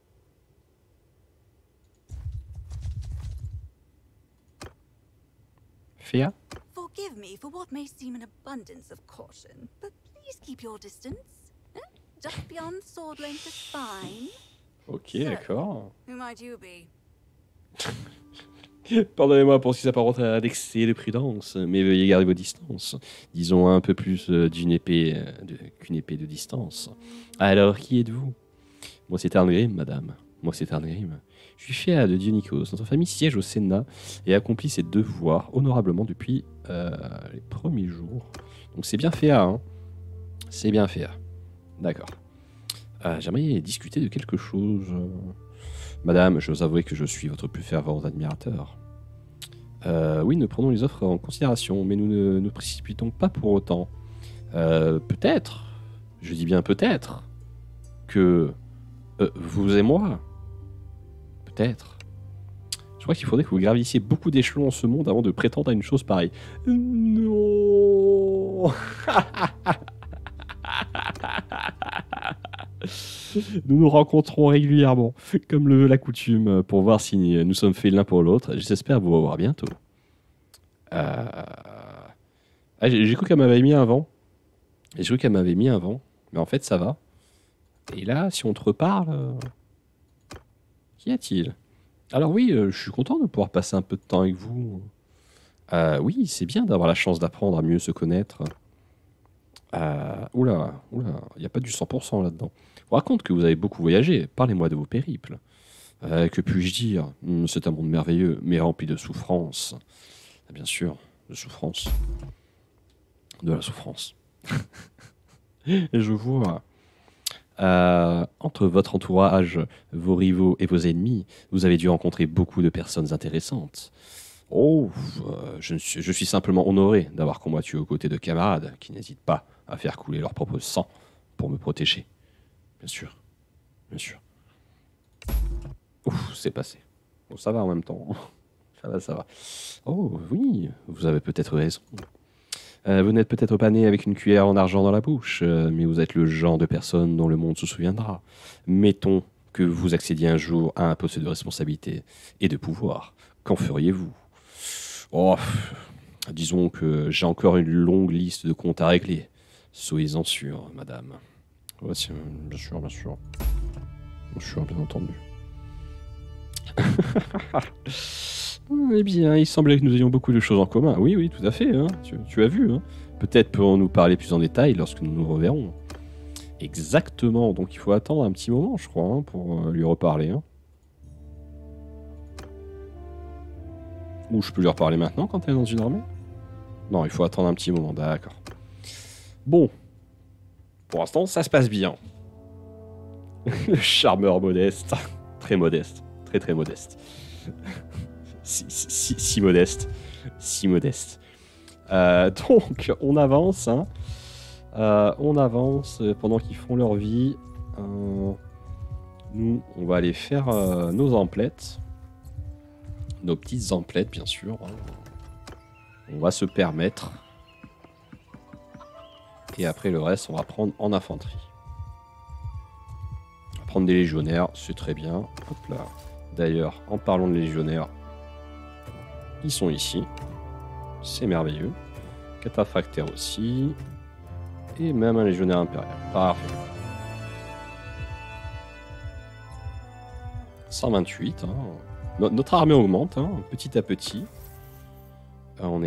Féa? Forgive me for what may seem an abundance of caution, but please keep your distance. Just beyond sword length is fine. Ok, So, d'accord. Who might you be? Pardonnez-moi pour ce qui s'apparente à l'excès de prudence, mais veuillez garder vos distances. Disons un peu plus qu'une épée de distance. Alors, qui êtes-vous? Moi, c'est Arngrim, madame. Moi, c'est Arngrim. Je suis Féa de Dionikos. Notre famille siège au Sénat et accomplit ses devoirs honorablement depuis les premiers jours. Donc, c'est bien Féa, hein? C'est bien Féa. D'accord. J'aimerais discuter de quelque chose. Madame, je vous avouer que je suis votre plus fervent admirateur. Oui, nous prenons les offres en considération, mais nous ne nous précipitons pas pour autant. Peut-être, je dis bien peut-être, que vous et moi, peut-être. Je crois qu'il faudrait que vous gravissiez beaucoup d'échelons en ce monde avant de prétendre à une chose pareille. Non. Nous nous rencontrons régulièrement, comme le veut la coutume, pour voir si nous sommes faits l'un pour l'autre. J'espère vous revoir bientôt. J'ai cru qu'elle m'avait mis un vent. Mais en fait, ça va. Et là, si on te reparle... Qu'y a-t-il? Alors oui, je suis content de pouvoir passer un peu de temps avec vous. Oui, c'est bien d'avoir la chance d'apprendre à mieux se connaître. Oula, il n'y a pas du 100% là-dedans. Je vous raconte que vous avez beaucoup voyagé. Parlez-moi de vos périples. Que puis-je dire? C'est un monde merveilleux, mais rempli de souffrance. Bien sûr, de souffrance. De la souffrance. Et je vois... entre votre entourage, vos rivaux et vos ennemis, vous avez dû rencontrer beaucoup de personnes intéressantes. Oh, je suis simplement honoré d'avoir combattu aux côtés de camarades qui n'hésitent pas à faire couler leur propre sang pour me protéger. Bien sûr. Ouf, c'est passé. Bon, ça va en même temps. Ça va, ça va. Oh oui, vous avez peut-être raison. Vous n'êtes peut-être pas né avec une cuillère en argent dans la bouche, mais vous êtes le genre de personne dont le monde se souviendra. Mettons que vous accédiez un jour à un poste de responsabilité et de pouvoir. Qu'en feriez-vous? Oh, disons que j'ai encore une longue liste de comptes à régler. Soyez-en sûr, madame. Ouais, bien sûr, bien sûr. Bien sûr, bien entendu. Eh bien, il semblait que nous ayons beaucoup de choses en commun. Oui, oui, tout à fait. Hein. Tu as vu. Hein. Peut-être pourrons-nous parler plus en détail lorsque nous nous reverrons. Exactement. Donc il faut attendre un petit moment, je crois, hein, pour lui reparler. Hein. Ou je peux lui reparler maintenant quand elle est dans une armée? Non, il faut attendre un petit moment. D'accord. Bon. Pour l'instant, ça se passe bien. Le charmeur modeste. Très modeste. Très très modeste. Si modeste. Si modeste. Donc, on avance. Hein. On avance pendant qu'ils font leur vie. Nous, on va aller faire nos emplettes. Nos petites emplettes, bien sûr. On va se permettre. Et après, le reste, on va prendre en infanterie. On va prendre des légionnaires, c'est très bien. Hop là. D'ailleurs, en parlant de légionnaires, ils sont ici. C'est merveilleux. Cataphractaire aussi. Et même un légionnaire impérial. Parfait. 128. Hein. Notre armée augmente hein, petit à petit. On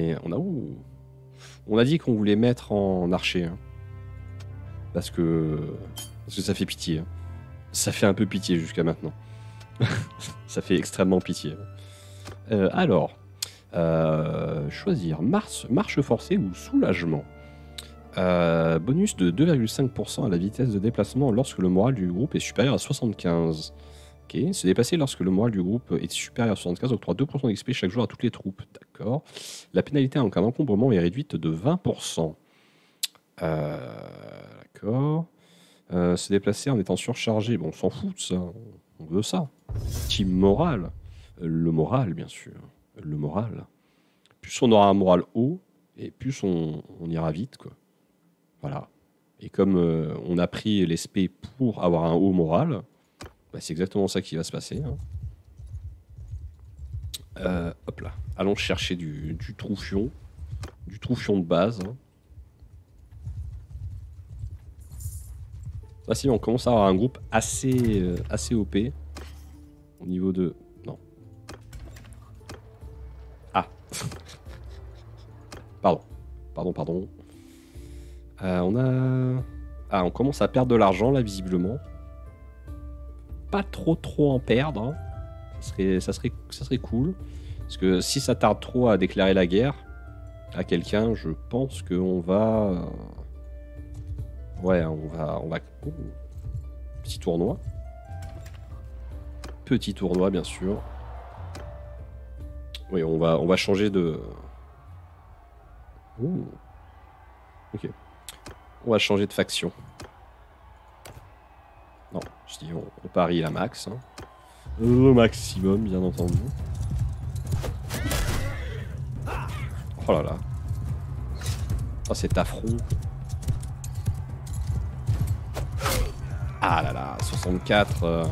a dit qu'on voulait mettre en archer. Hein. Parce que ça fait pitié. Hein. Ça fait un peu pitié jusqu'à maintenant. Ça fait extrêmement pitié. Alors, choisir marche forcée ou soulagement. Bonus de 2,5% à la vitesse de déplacement lorsque le moral du groupe est supérieur à 75. Ok, se déplacer lorsque le moral du groupe est supérieur à 75 octroie 2% d'XP chaque jour à toutes les troupes. D'accord. La pénalité en cas d'encombrement est réduite de 20%. D'accord. Se déplacer en étant surchargé. Bon, on s'en fout de ça. On veut ça. Team moral. Le moral, bien sûr. Le moral. Plus on aura un moral haut, et plus on ira vite, quoi. Voilà. Et comme on a pris l'SP pour avoir un haut moral, bah, c'est exactement ça qui va se passer. Hein. Hop là. Allons chercher du troufion. Du troufion de base. Hein. Là, si on commence à avoir un groupe assez OP. Au niveau de... Non. Ah. Pardon. On commence à perdre de l'argent, là, visiblement. Pas trop en perdre. Hein. Ça serait cool. Parce que si ça tarde trop à déclarer la guerre à quelqu'un, je pense qu'on va... Ouais, on va... Oh. Petit tournoi. Petit tournoi, bien sûr. Oui, on va changer de... Ouh. Ok. On va changer de faction. Non, je dis on parie la max. Hein. Le maximum, bien entendu. Oh là là. Oh, cet affront. Ah là là, 64.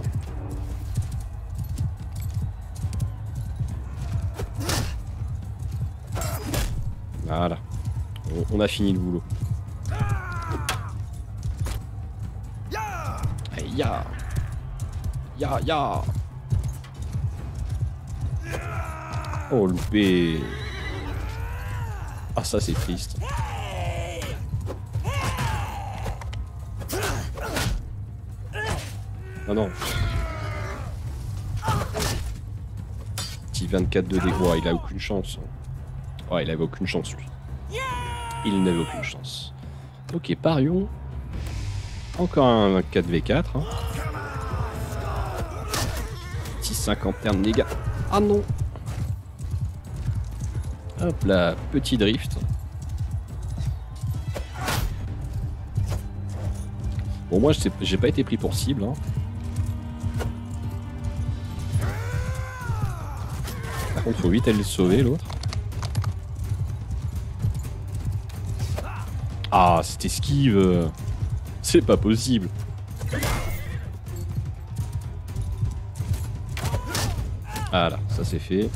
Voilà. On a fini le boulot. Hey, ya. Oh, loupé. Ah, ça, c'est triste. Ah non. Petit 24 de dégâts, il a aucune chance. Ouais, il avait aucune chance, lui. Il n'avait aucune chance. Ok, parions. Encore un 4v4. Hein. Petit 51 de dégâts. Ah non. Hop là, petit drift. Bon, moi, j'ai pas été pris pour cible. Hein. contre, faut vite aller le sauver, l'autre. Ah, cette esquive. C'est pas possible. Voilà, ça c'est fait.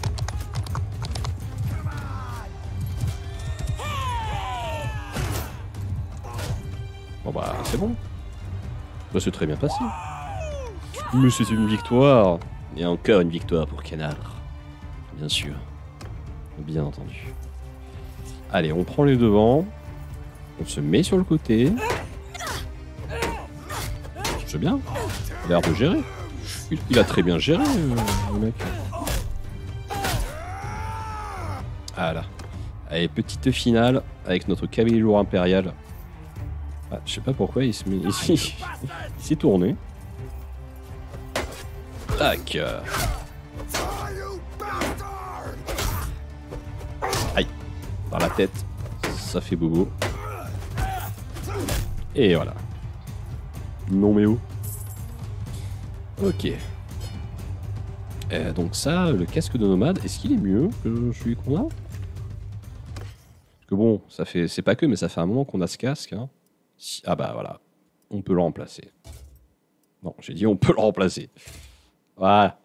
Bon bah, c'est bon. Bah, c'est très bien passé. Mais c'est une victoire. Et encore une victoire pour Canard. Bien sûr. Bien entendu. Allez, on prend les devants. On se met sur le côté. C'est bien. Il a l'air de gérer. Il a très bien géré, le mec. Voilà. Allez, petite finale avec notre cavalier lourd impérial. Ah, je sais pas pourquoi il se met ici. Il s'est tourné. Tac. Aïe. Par la tête. Ça fait bobo. Et voilà. Non mais où? Ok. Donc ça, le casque de nomade, est-ce qu'il est mieux que celui qu'on a? Parce que bon, ça fait, c'est pas que, mais ça fait un moment qu'on a ce casque. Hein. Ah bah voilà, on peut le remplacer. Non, j'ai dit on peut le remplacer. Voilà.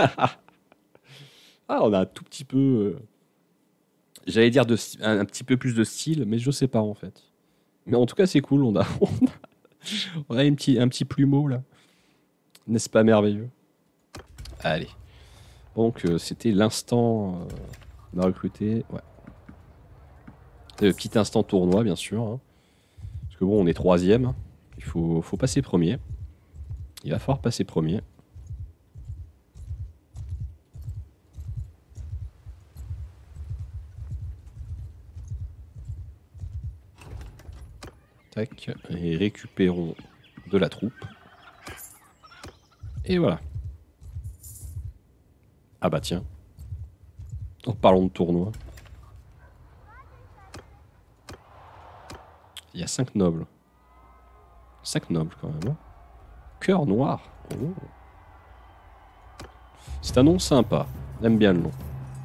Ah, on a un tout petit peu... J'allais dire un petit peu plus de style, mais je sais pas en fait. Mais en tout cas, c'est cool, on a un petit plumeau là. N'est-ce pas merveilleux? Allez. Donc, c'était l'instant... on a recruté... Ouais. Petit instant tournoi, bien sûr. Hein. Parce que bon, on est 3e. Il faut passer premier. Il va falloir passer premier. Tac. Et récupérons de la troupe. Et voilà. Ah bah tiens. En parlant de tournoi. Il y a 5 nobles. 5 nobles quand même. Hein. Cœur noir. Oh. C'est un nom sympa. J'aime bien le nom.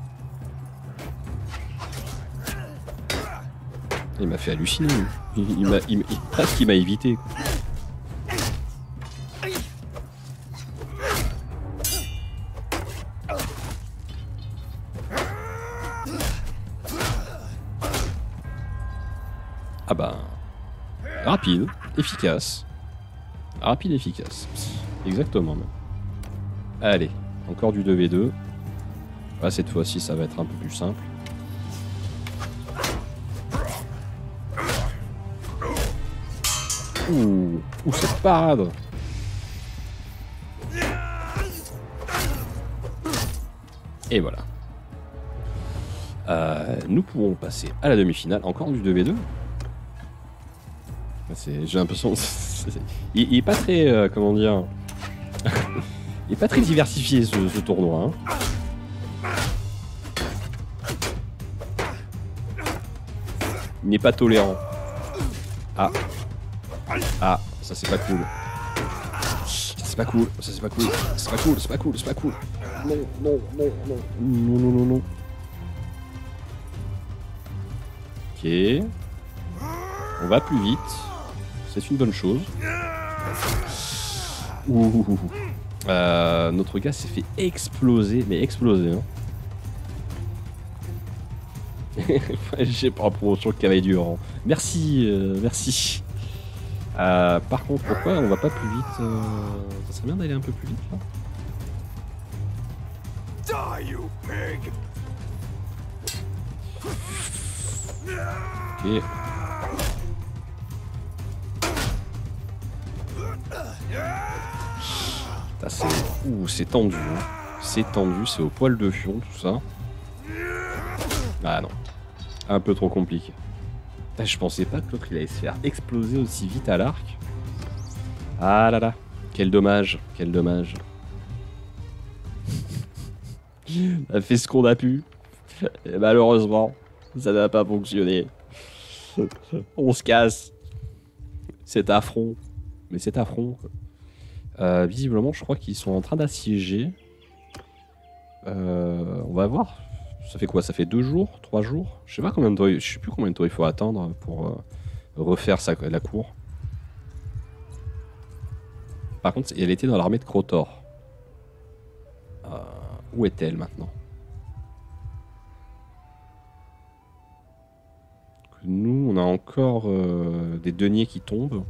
Il m'a fait halluciner. Presque il m'a évité. Quoi. Ah bah... Rapide, efficace. Rapide, efficace. Exactement même. Allez, encore du 2v2. Ah, cette fois-ci, ça va être un peu plus simple. Ouh, cette parade. Et voilà. Nous pouvons passer à la demi-finale. Encore du 2v2. J'ai l'impression... il est pas très... comment dire... il est pas très diversifié ce tournoi. Hein. Il n'est pas tolérant. Ah. Ah, ça c'est pas cool. C'est pas cool, ça c'est pas cool. C'est pas cool, c'est pas cool, c'est pas cool. Non, non, non, non. Non, non, non, non. Ok. On va plus vite. C'est une bonne chose. Ouh. Notre gars s'est fait exploser, mais exploser. Hein. J'ai pas promotion de cavalier du rang. Merci, merci. Par contre, pourquoi on va pas plus vite ça serait bien d'aller un peu plus vite là. Die, you pig! Ok. C'est tendu. Hein. C'est tendu, c'est au poil de fion tout ça. Ah non. Un peu trop compliqué. Je pensais pas que l'autre il allait se faire exploser aussi vite à l'arc. Ah là là. Quel dommage. Quel dommage. On a fait ce qu'on a pu. Et malheureusement, ça n'a pas fonctionné. On se casse. C'est affront. Mais c'est affront. Visiblement, je crois qu'ils sont en train d'assiéger. On va voir. Ça fait quoi? Ça fait 2 jours? 3 jours? Je sais pas combien de temps, je sais plus combien de temps il faut attendre pour refaire la cour. Par contre, elle était dans l'armée de Crotor. Où est-elle maintenant? Nous, on a encore des deniers qui tombent.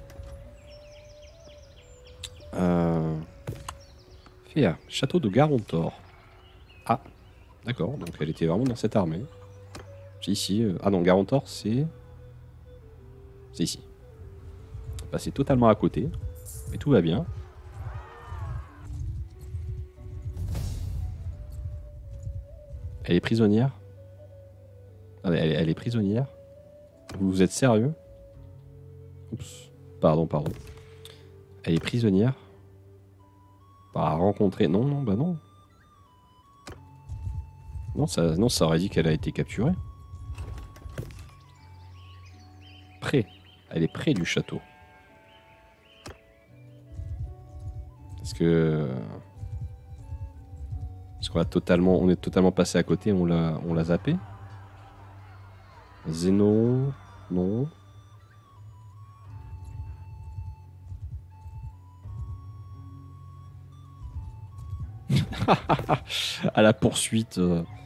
Féa, château de Garontor. Ah, d'accord, donc elle était vraiment dans cette armée. C'est ici. Ah non, Garontor, c'est... C'est ici. Bah, c'est totalement à côté. Mais tout va bien. Elle est prisonnière? Ah, elle est prisonnière? Vous êtes sérieux? Oups. Pardon. Elle est prisonnière? Pas rencontrer... Non, bah non. Non, ça aurait dit qu'elle a été capturée. Près. Elle est près du château. Est-ce qu'on on est totalement passé à côté, on l'a zappé? Zéno, non. À la poursuite.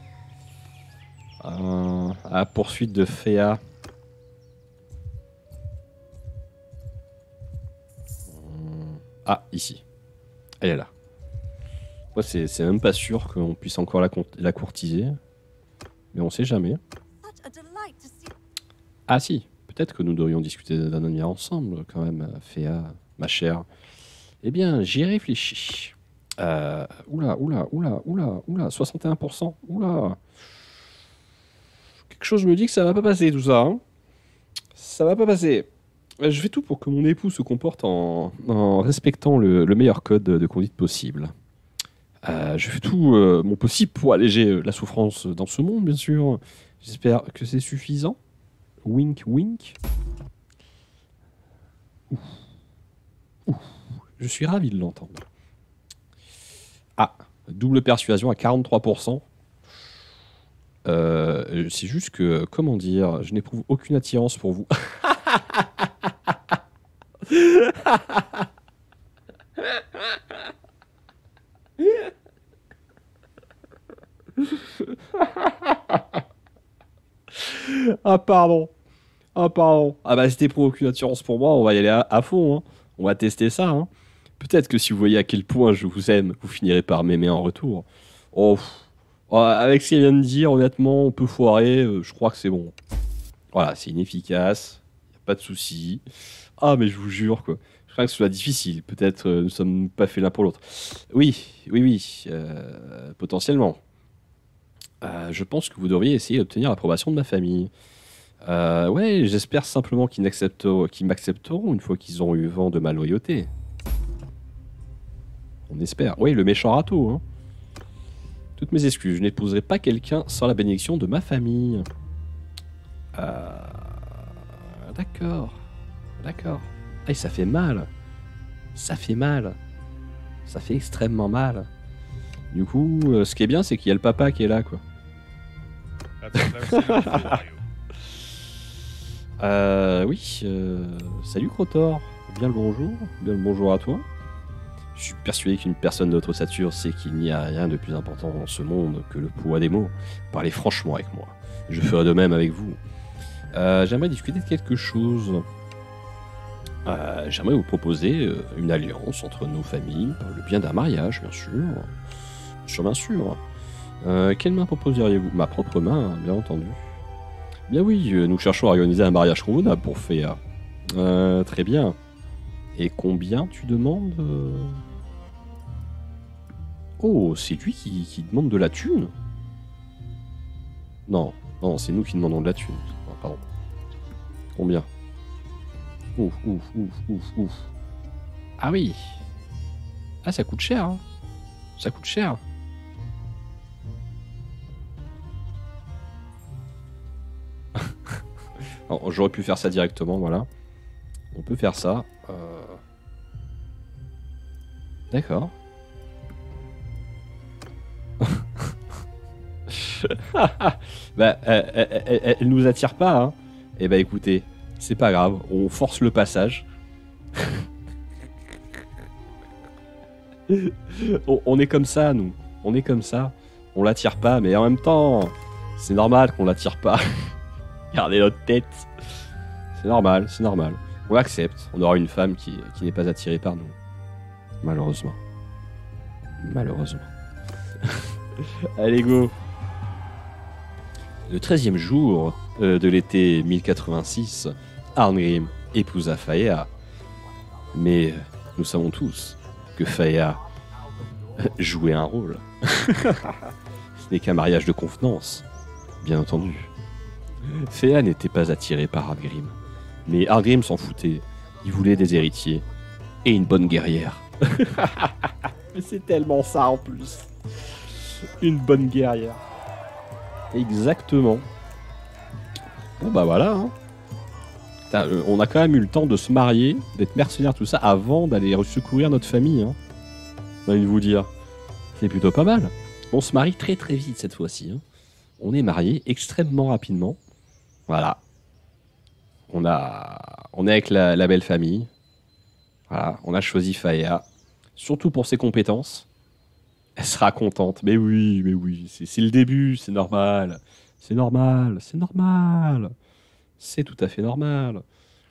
À la poursuite de Féa. Ah, ici. Elle est là. Moi, c'est même pas sûr qu'on puisse encore la courtiser. Mais on sait jamais. Ah si, peut-être que nous devrions discuter d'un avenir ensemble, quand même, Féa, ma chère. Eh bien, j'y réfléchis. Oula, 61%. Oula. Quelque chose me dit que ça va pas passer, tout ça. Hein. Ça va pas passer. Je fais tout pour que mon époux se comporte en respectant le meilleur code de conduite possible. Je fais tout mon possible pour alléger la souffrance dans ce monde, bien sûr. J'espère que c'est suffisant. Wink, wink. Ouf. Je suis ravi de l'entendre. Ah, double persuasion à 43%. C'est juste que, comment dire, je n'éprouve aucune attirance pour vous. Ah pardon. Ah bah si t'éprouves aucune attirance pour moi, on va y aller à fond. Hein. On va tester ça. Hein. Peut-être que si vous voyez à quel point je vous aime, vous finirez par m'aimer en retour. Oh, avec ce qu'elle vient de dire, honnêtement, on peut foirer. Je crois que c'est bon. Voilà, c'est inefficace. Y a pas de souci. Ah mais je vous jure quoi. Je crois que ce soit difficile. Peut-être nous sommes pas faits l'un pour l'autre. Oui. Potentiellement. Je pense que vous devriez essayer d'obtenir l'approbation de ma famille. Ouais, j'espère simplement qu'ils m'accepteront une fois qu'ils auront eu vent de ma loyauté. On espère. Oui, le méchant râteau. Hein. Toutes mes excuses, je n'épouserai pas quelqu'un sans la bénédiction de ma famille. D'accord. Ah, ça fait mal. Ça fait extrêmement mal. Du coup, ce qui est bien, c'est qu'il y a le papa qui est là, quoi. Oui. Salut Crotor. Bien le bonjour à toi. Je suis persuadé qu'une personne de notre stature sait qu'il n'y a rien de plus important dans ce monde que le poids des mots. Parlez franchement avec moi. Je ferai de même avec vous. J'aimerais discuter de quelque chose. J'aimerais vous proposer une alliance entre nos familles par le bien d'un mariage, bien sûr. Quelle main proposeriez-vous? Ma propre main, bien entendu. Bien oui, nous cherchons à organiser un mariage convenable pour Féa. Très bien. Et combien tu demandes? Oh, c'est lui qui demande de la thune? Non, c'est nous qui demandons de la thune. Oh, pardon. Combien? Ouf. Ah oui. Ah, ça coûte cher. Hein. Ça coûte cher. J'aurais pu faire ça directement, voilà. On peut faire ça. D'accord. Bah, elle nous attire pas, hein. Eh bah écoutez, c'est pas grave, on force le passage. On est comme ça, nous. On est comme ça. On l'attire pas, mais en même temps, c'est normal qu'on l'attire pas. Regardez notre tête. C'est normal, c'est normal. On accepte. On aura une femme qui n'est pas attirée par nous. Malheureusement. Malheureusement. Allez, go. Le 13e jour de l'été 1086, Arngrim épousa Faea. Mais nous savons tous que Faea jouait un rôle. Ce n'est qu'un mariage de convenance, bien entendu. Faea n'était pas attirée par Arngrim, mais Arngrim s'en foutait. Il voulait des héritiers et une bonne guerrière. Mais c'est tellement ça en plus. Une bonne guerrière. Exactement. Bon bah voilà. Hein. Putain, on a quand même eu le temps de se marier, d'être mercenaires, tout ça, avant d'aller secourir notre famille. Hein. J'ai envie de vous dire. C'est plutôt pas mal. On se marie très très vite cette fois-ci. Hein. On est mariés extrêmement rapidement. Voilà. On est avec la belle famille. Voilà. On a choisi Faea. Surtout pour ses compétences. Elle sera contente. Mais oui. C'est le début, c'est normal. C'est normal. C'est tout à fait normal.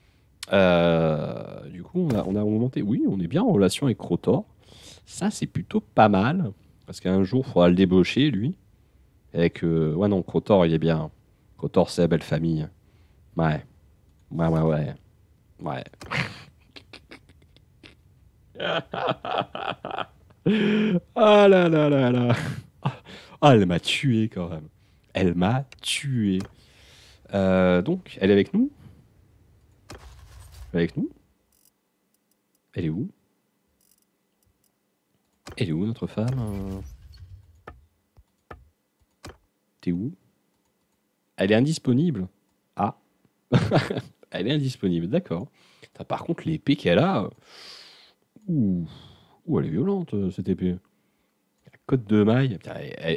Du coup, on a augmenté. Oui, on est bien en relation avec Krotor. Ça, c'est plutôt pas mal. Parce qu'un jour, il faudra le débaucher, lui. Avec... Ouais, non, Krotor, il est bien. Krotor, c'est la belle famille. Ouais. Ah là là là là. Ah, elle m'a tué quand même. Elle m'a tué. Donc, elle est avec nous. Elle est avec nous. Elle est où? Elle est où, notre femme? T'es où? Elle est indisponible. Ah. Elle est indisponible, d'accord. Par contre, l'épée qu'elle a... Ouh, elle est violente, cette épée. La cotte de maille. Putain,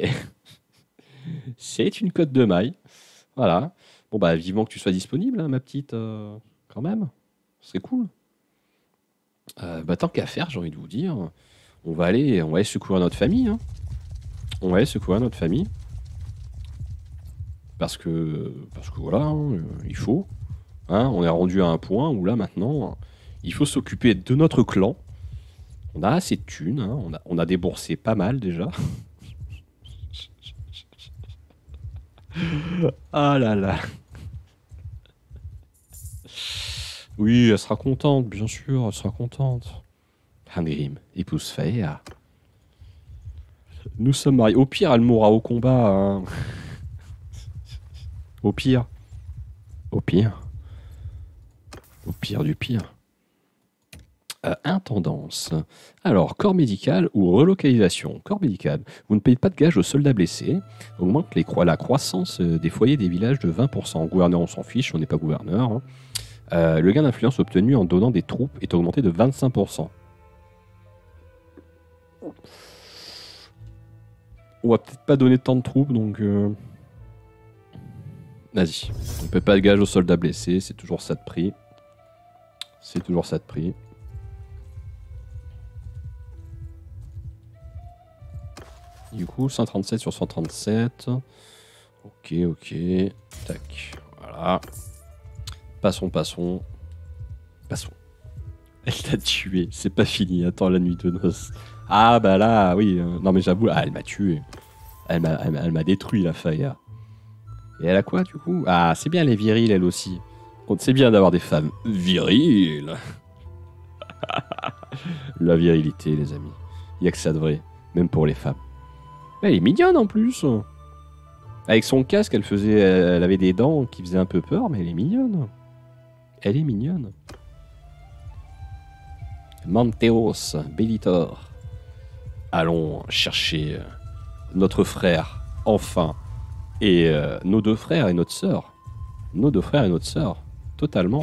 c'est une cotte de maille. Voilà. Bon, bah, vivement que tu sois disponible, hein, ma petite. Quand même. Ce serait cool. Bah, tant qu'à faire, j'ai envie de vous dire, on va aller secourir notre famille. Hein. On va aller secourir notre famille. Parce que voilà, hein, il faut. Hein, on est rendu à un point où là, maintenant, il faut s'occuper de notre clan. On a assez de thunes, hein, on a déboursé pas mal déjà. Ah là là. Oui, elle sera contente, bien sûr, elle sera contente. Arngrim épouse Faea. Nous sommes mariés. Au pire, elle mourra au combat. Hein. Au pire. Au pire. Au pire du pire. Intendance. Alors, corps médical ou relocalisation. Corps médical. Vous ne payez pas de gage aux soldats blessés. Augmente la croissance des foyers des villages de 20%. Gouverneur, on s'en fiche, on n'est pas gouverneur. Hein. Le gain d'influence obtenu en donnant des troupes est augmenté de 25%. On va peut-être pas donner tant de troupes, donc... Vas-y. On ne paye pas de gage aux soldats blessés, c'est toujours ça de prix. C'est toujours ça de prix. Du coup, 137 sur 137. Ok. Tac. Voilà. Passons. Elle t'a tué. C'est pas fini. Attends la nuit de noces. Ah bah là, oui. Non mais j'avoue, elle m'a tué. Elle m'a détruit la Faea. Et elle a quoi du coup? Ah, c'est bien, elle est virile elle aussi. C'est bien d'avoir des femmes viriles. La virilité, les amis. Il n'y a que ça de vrai. Même pour les femmes. Elle est mignonne en plus. Avec son casque, elle avait des dents qui faisaient un peu peur, mais elle est mignonne. Elle est mignonne. Manteos, Bellitor. Allons chercher notre frère, enfin. Et nos deux frères et notre sœur. Nos deux frères et notre sœur. Totalement.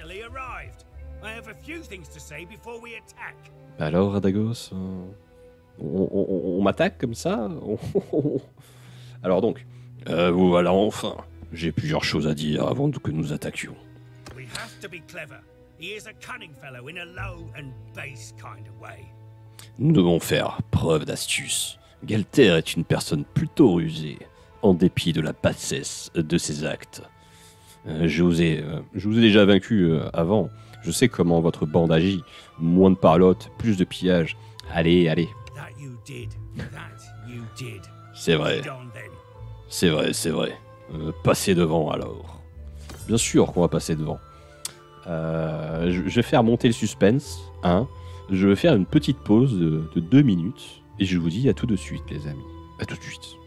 Alors, Radagos, On m'attaque comme ça? Alors donc, vous voilà enfin. J'ai plusieurs choses à dire avant que nous attaquions. We have to be clever. He is a cunning fellow in a low and base kind of way. Nous devons faire preuve d'astuce. Galter est une personne plutôt rusée, en dépit de la bassesse de ses actes. Je vous ai déjà vaincu avant. Je sais comment votre bande agit. Moins de parlotte, plus de pillage. Allez, allez. That you did. That you did. C'est vrai, Lead on then. c'est vrai, c'est vrai. Passez devant alors. Bien sûr qu'on va passer devant. Je vais faire monter le suspense. Hein. Je vais faire une petite pause de 2 minutes. Et je vous dis à tout de suite, les amis. À tout de suite.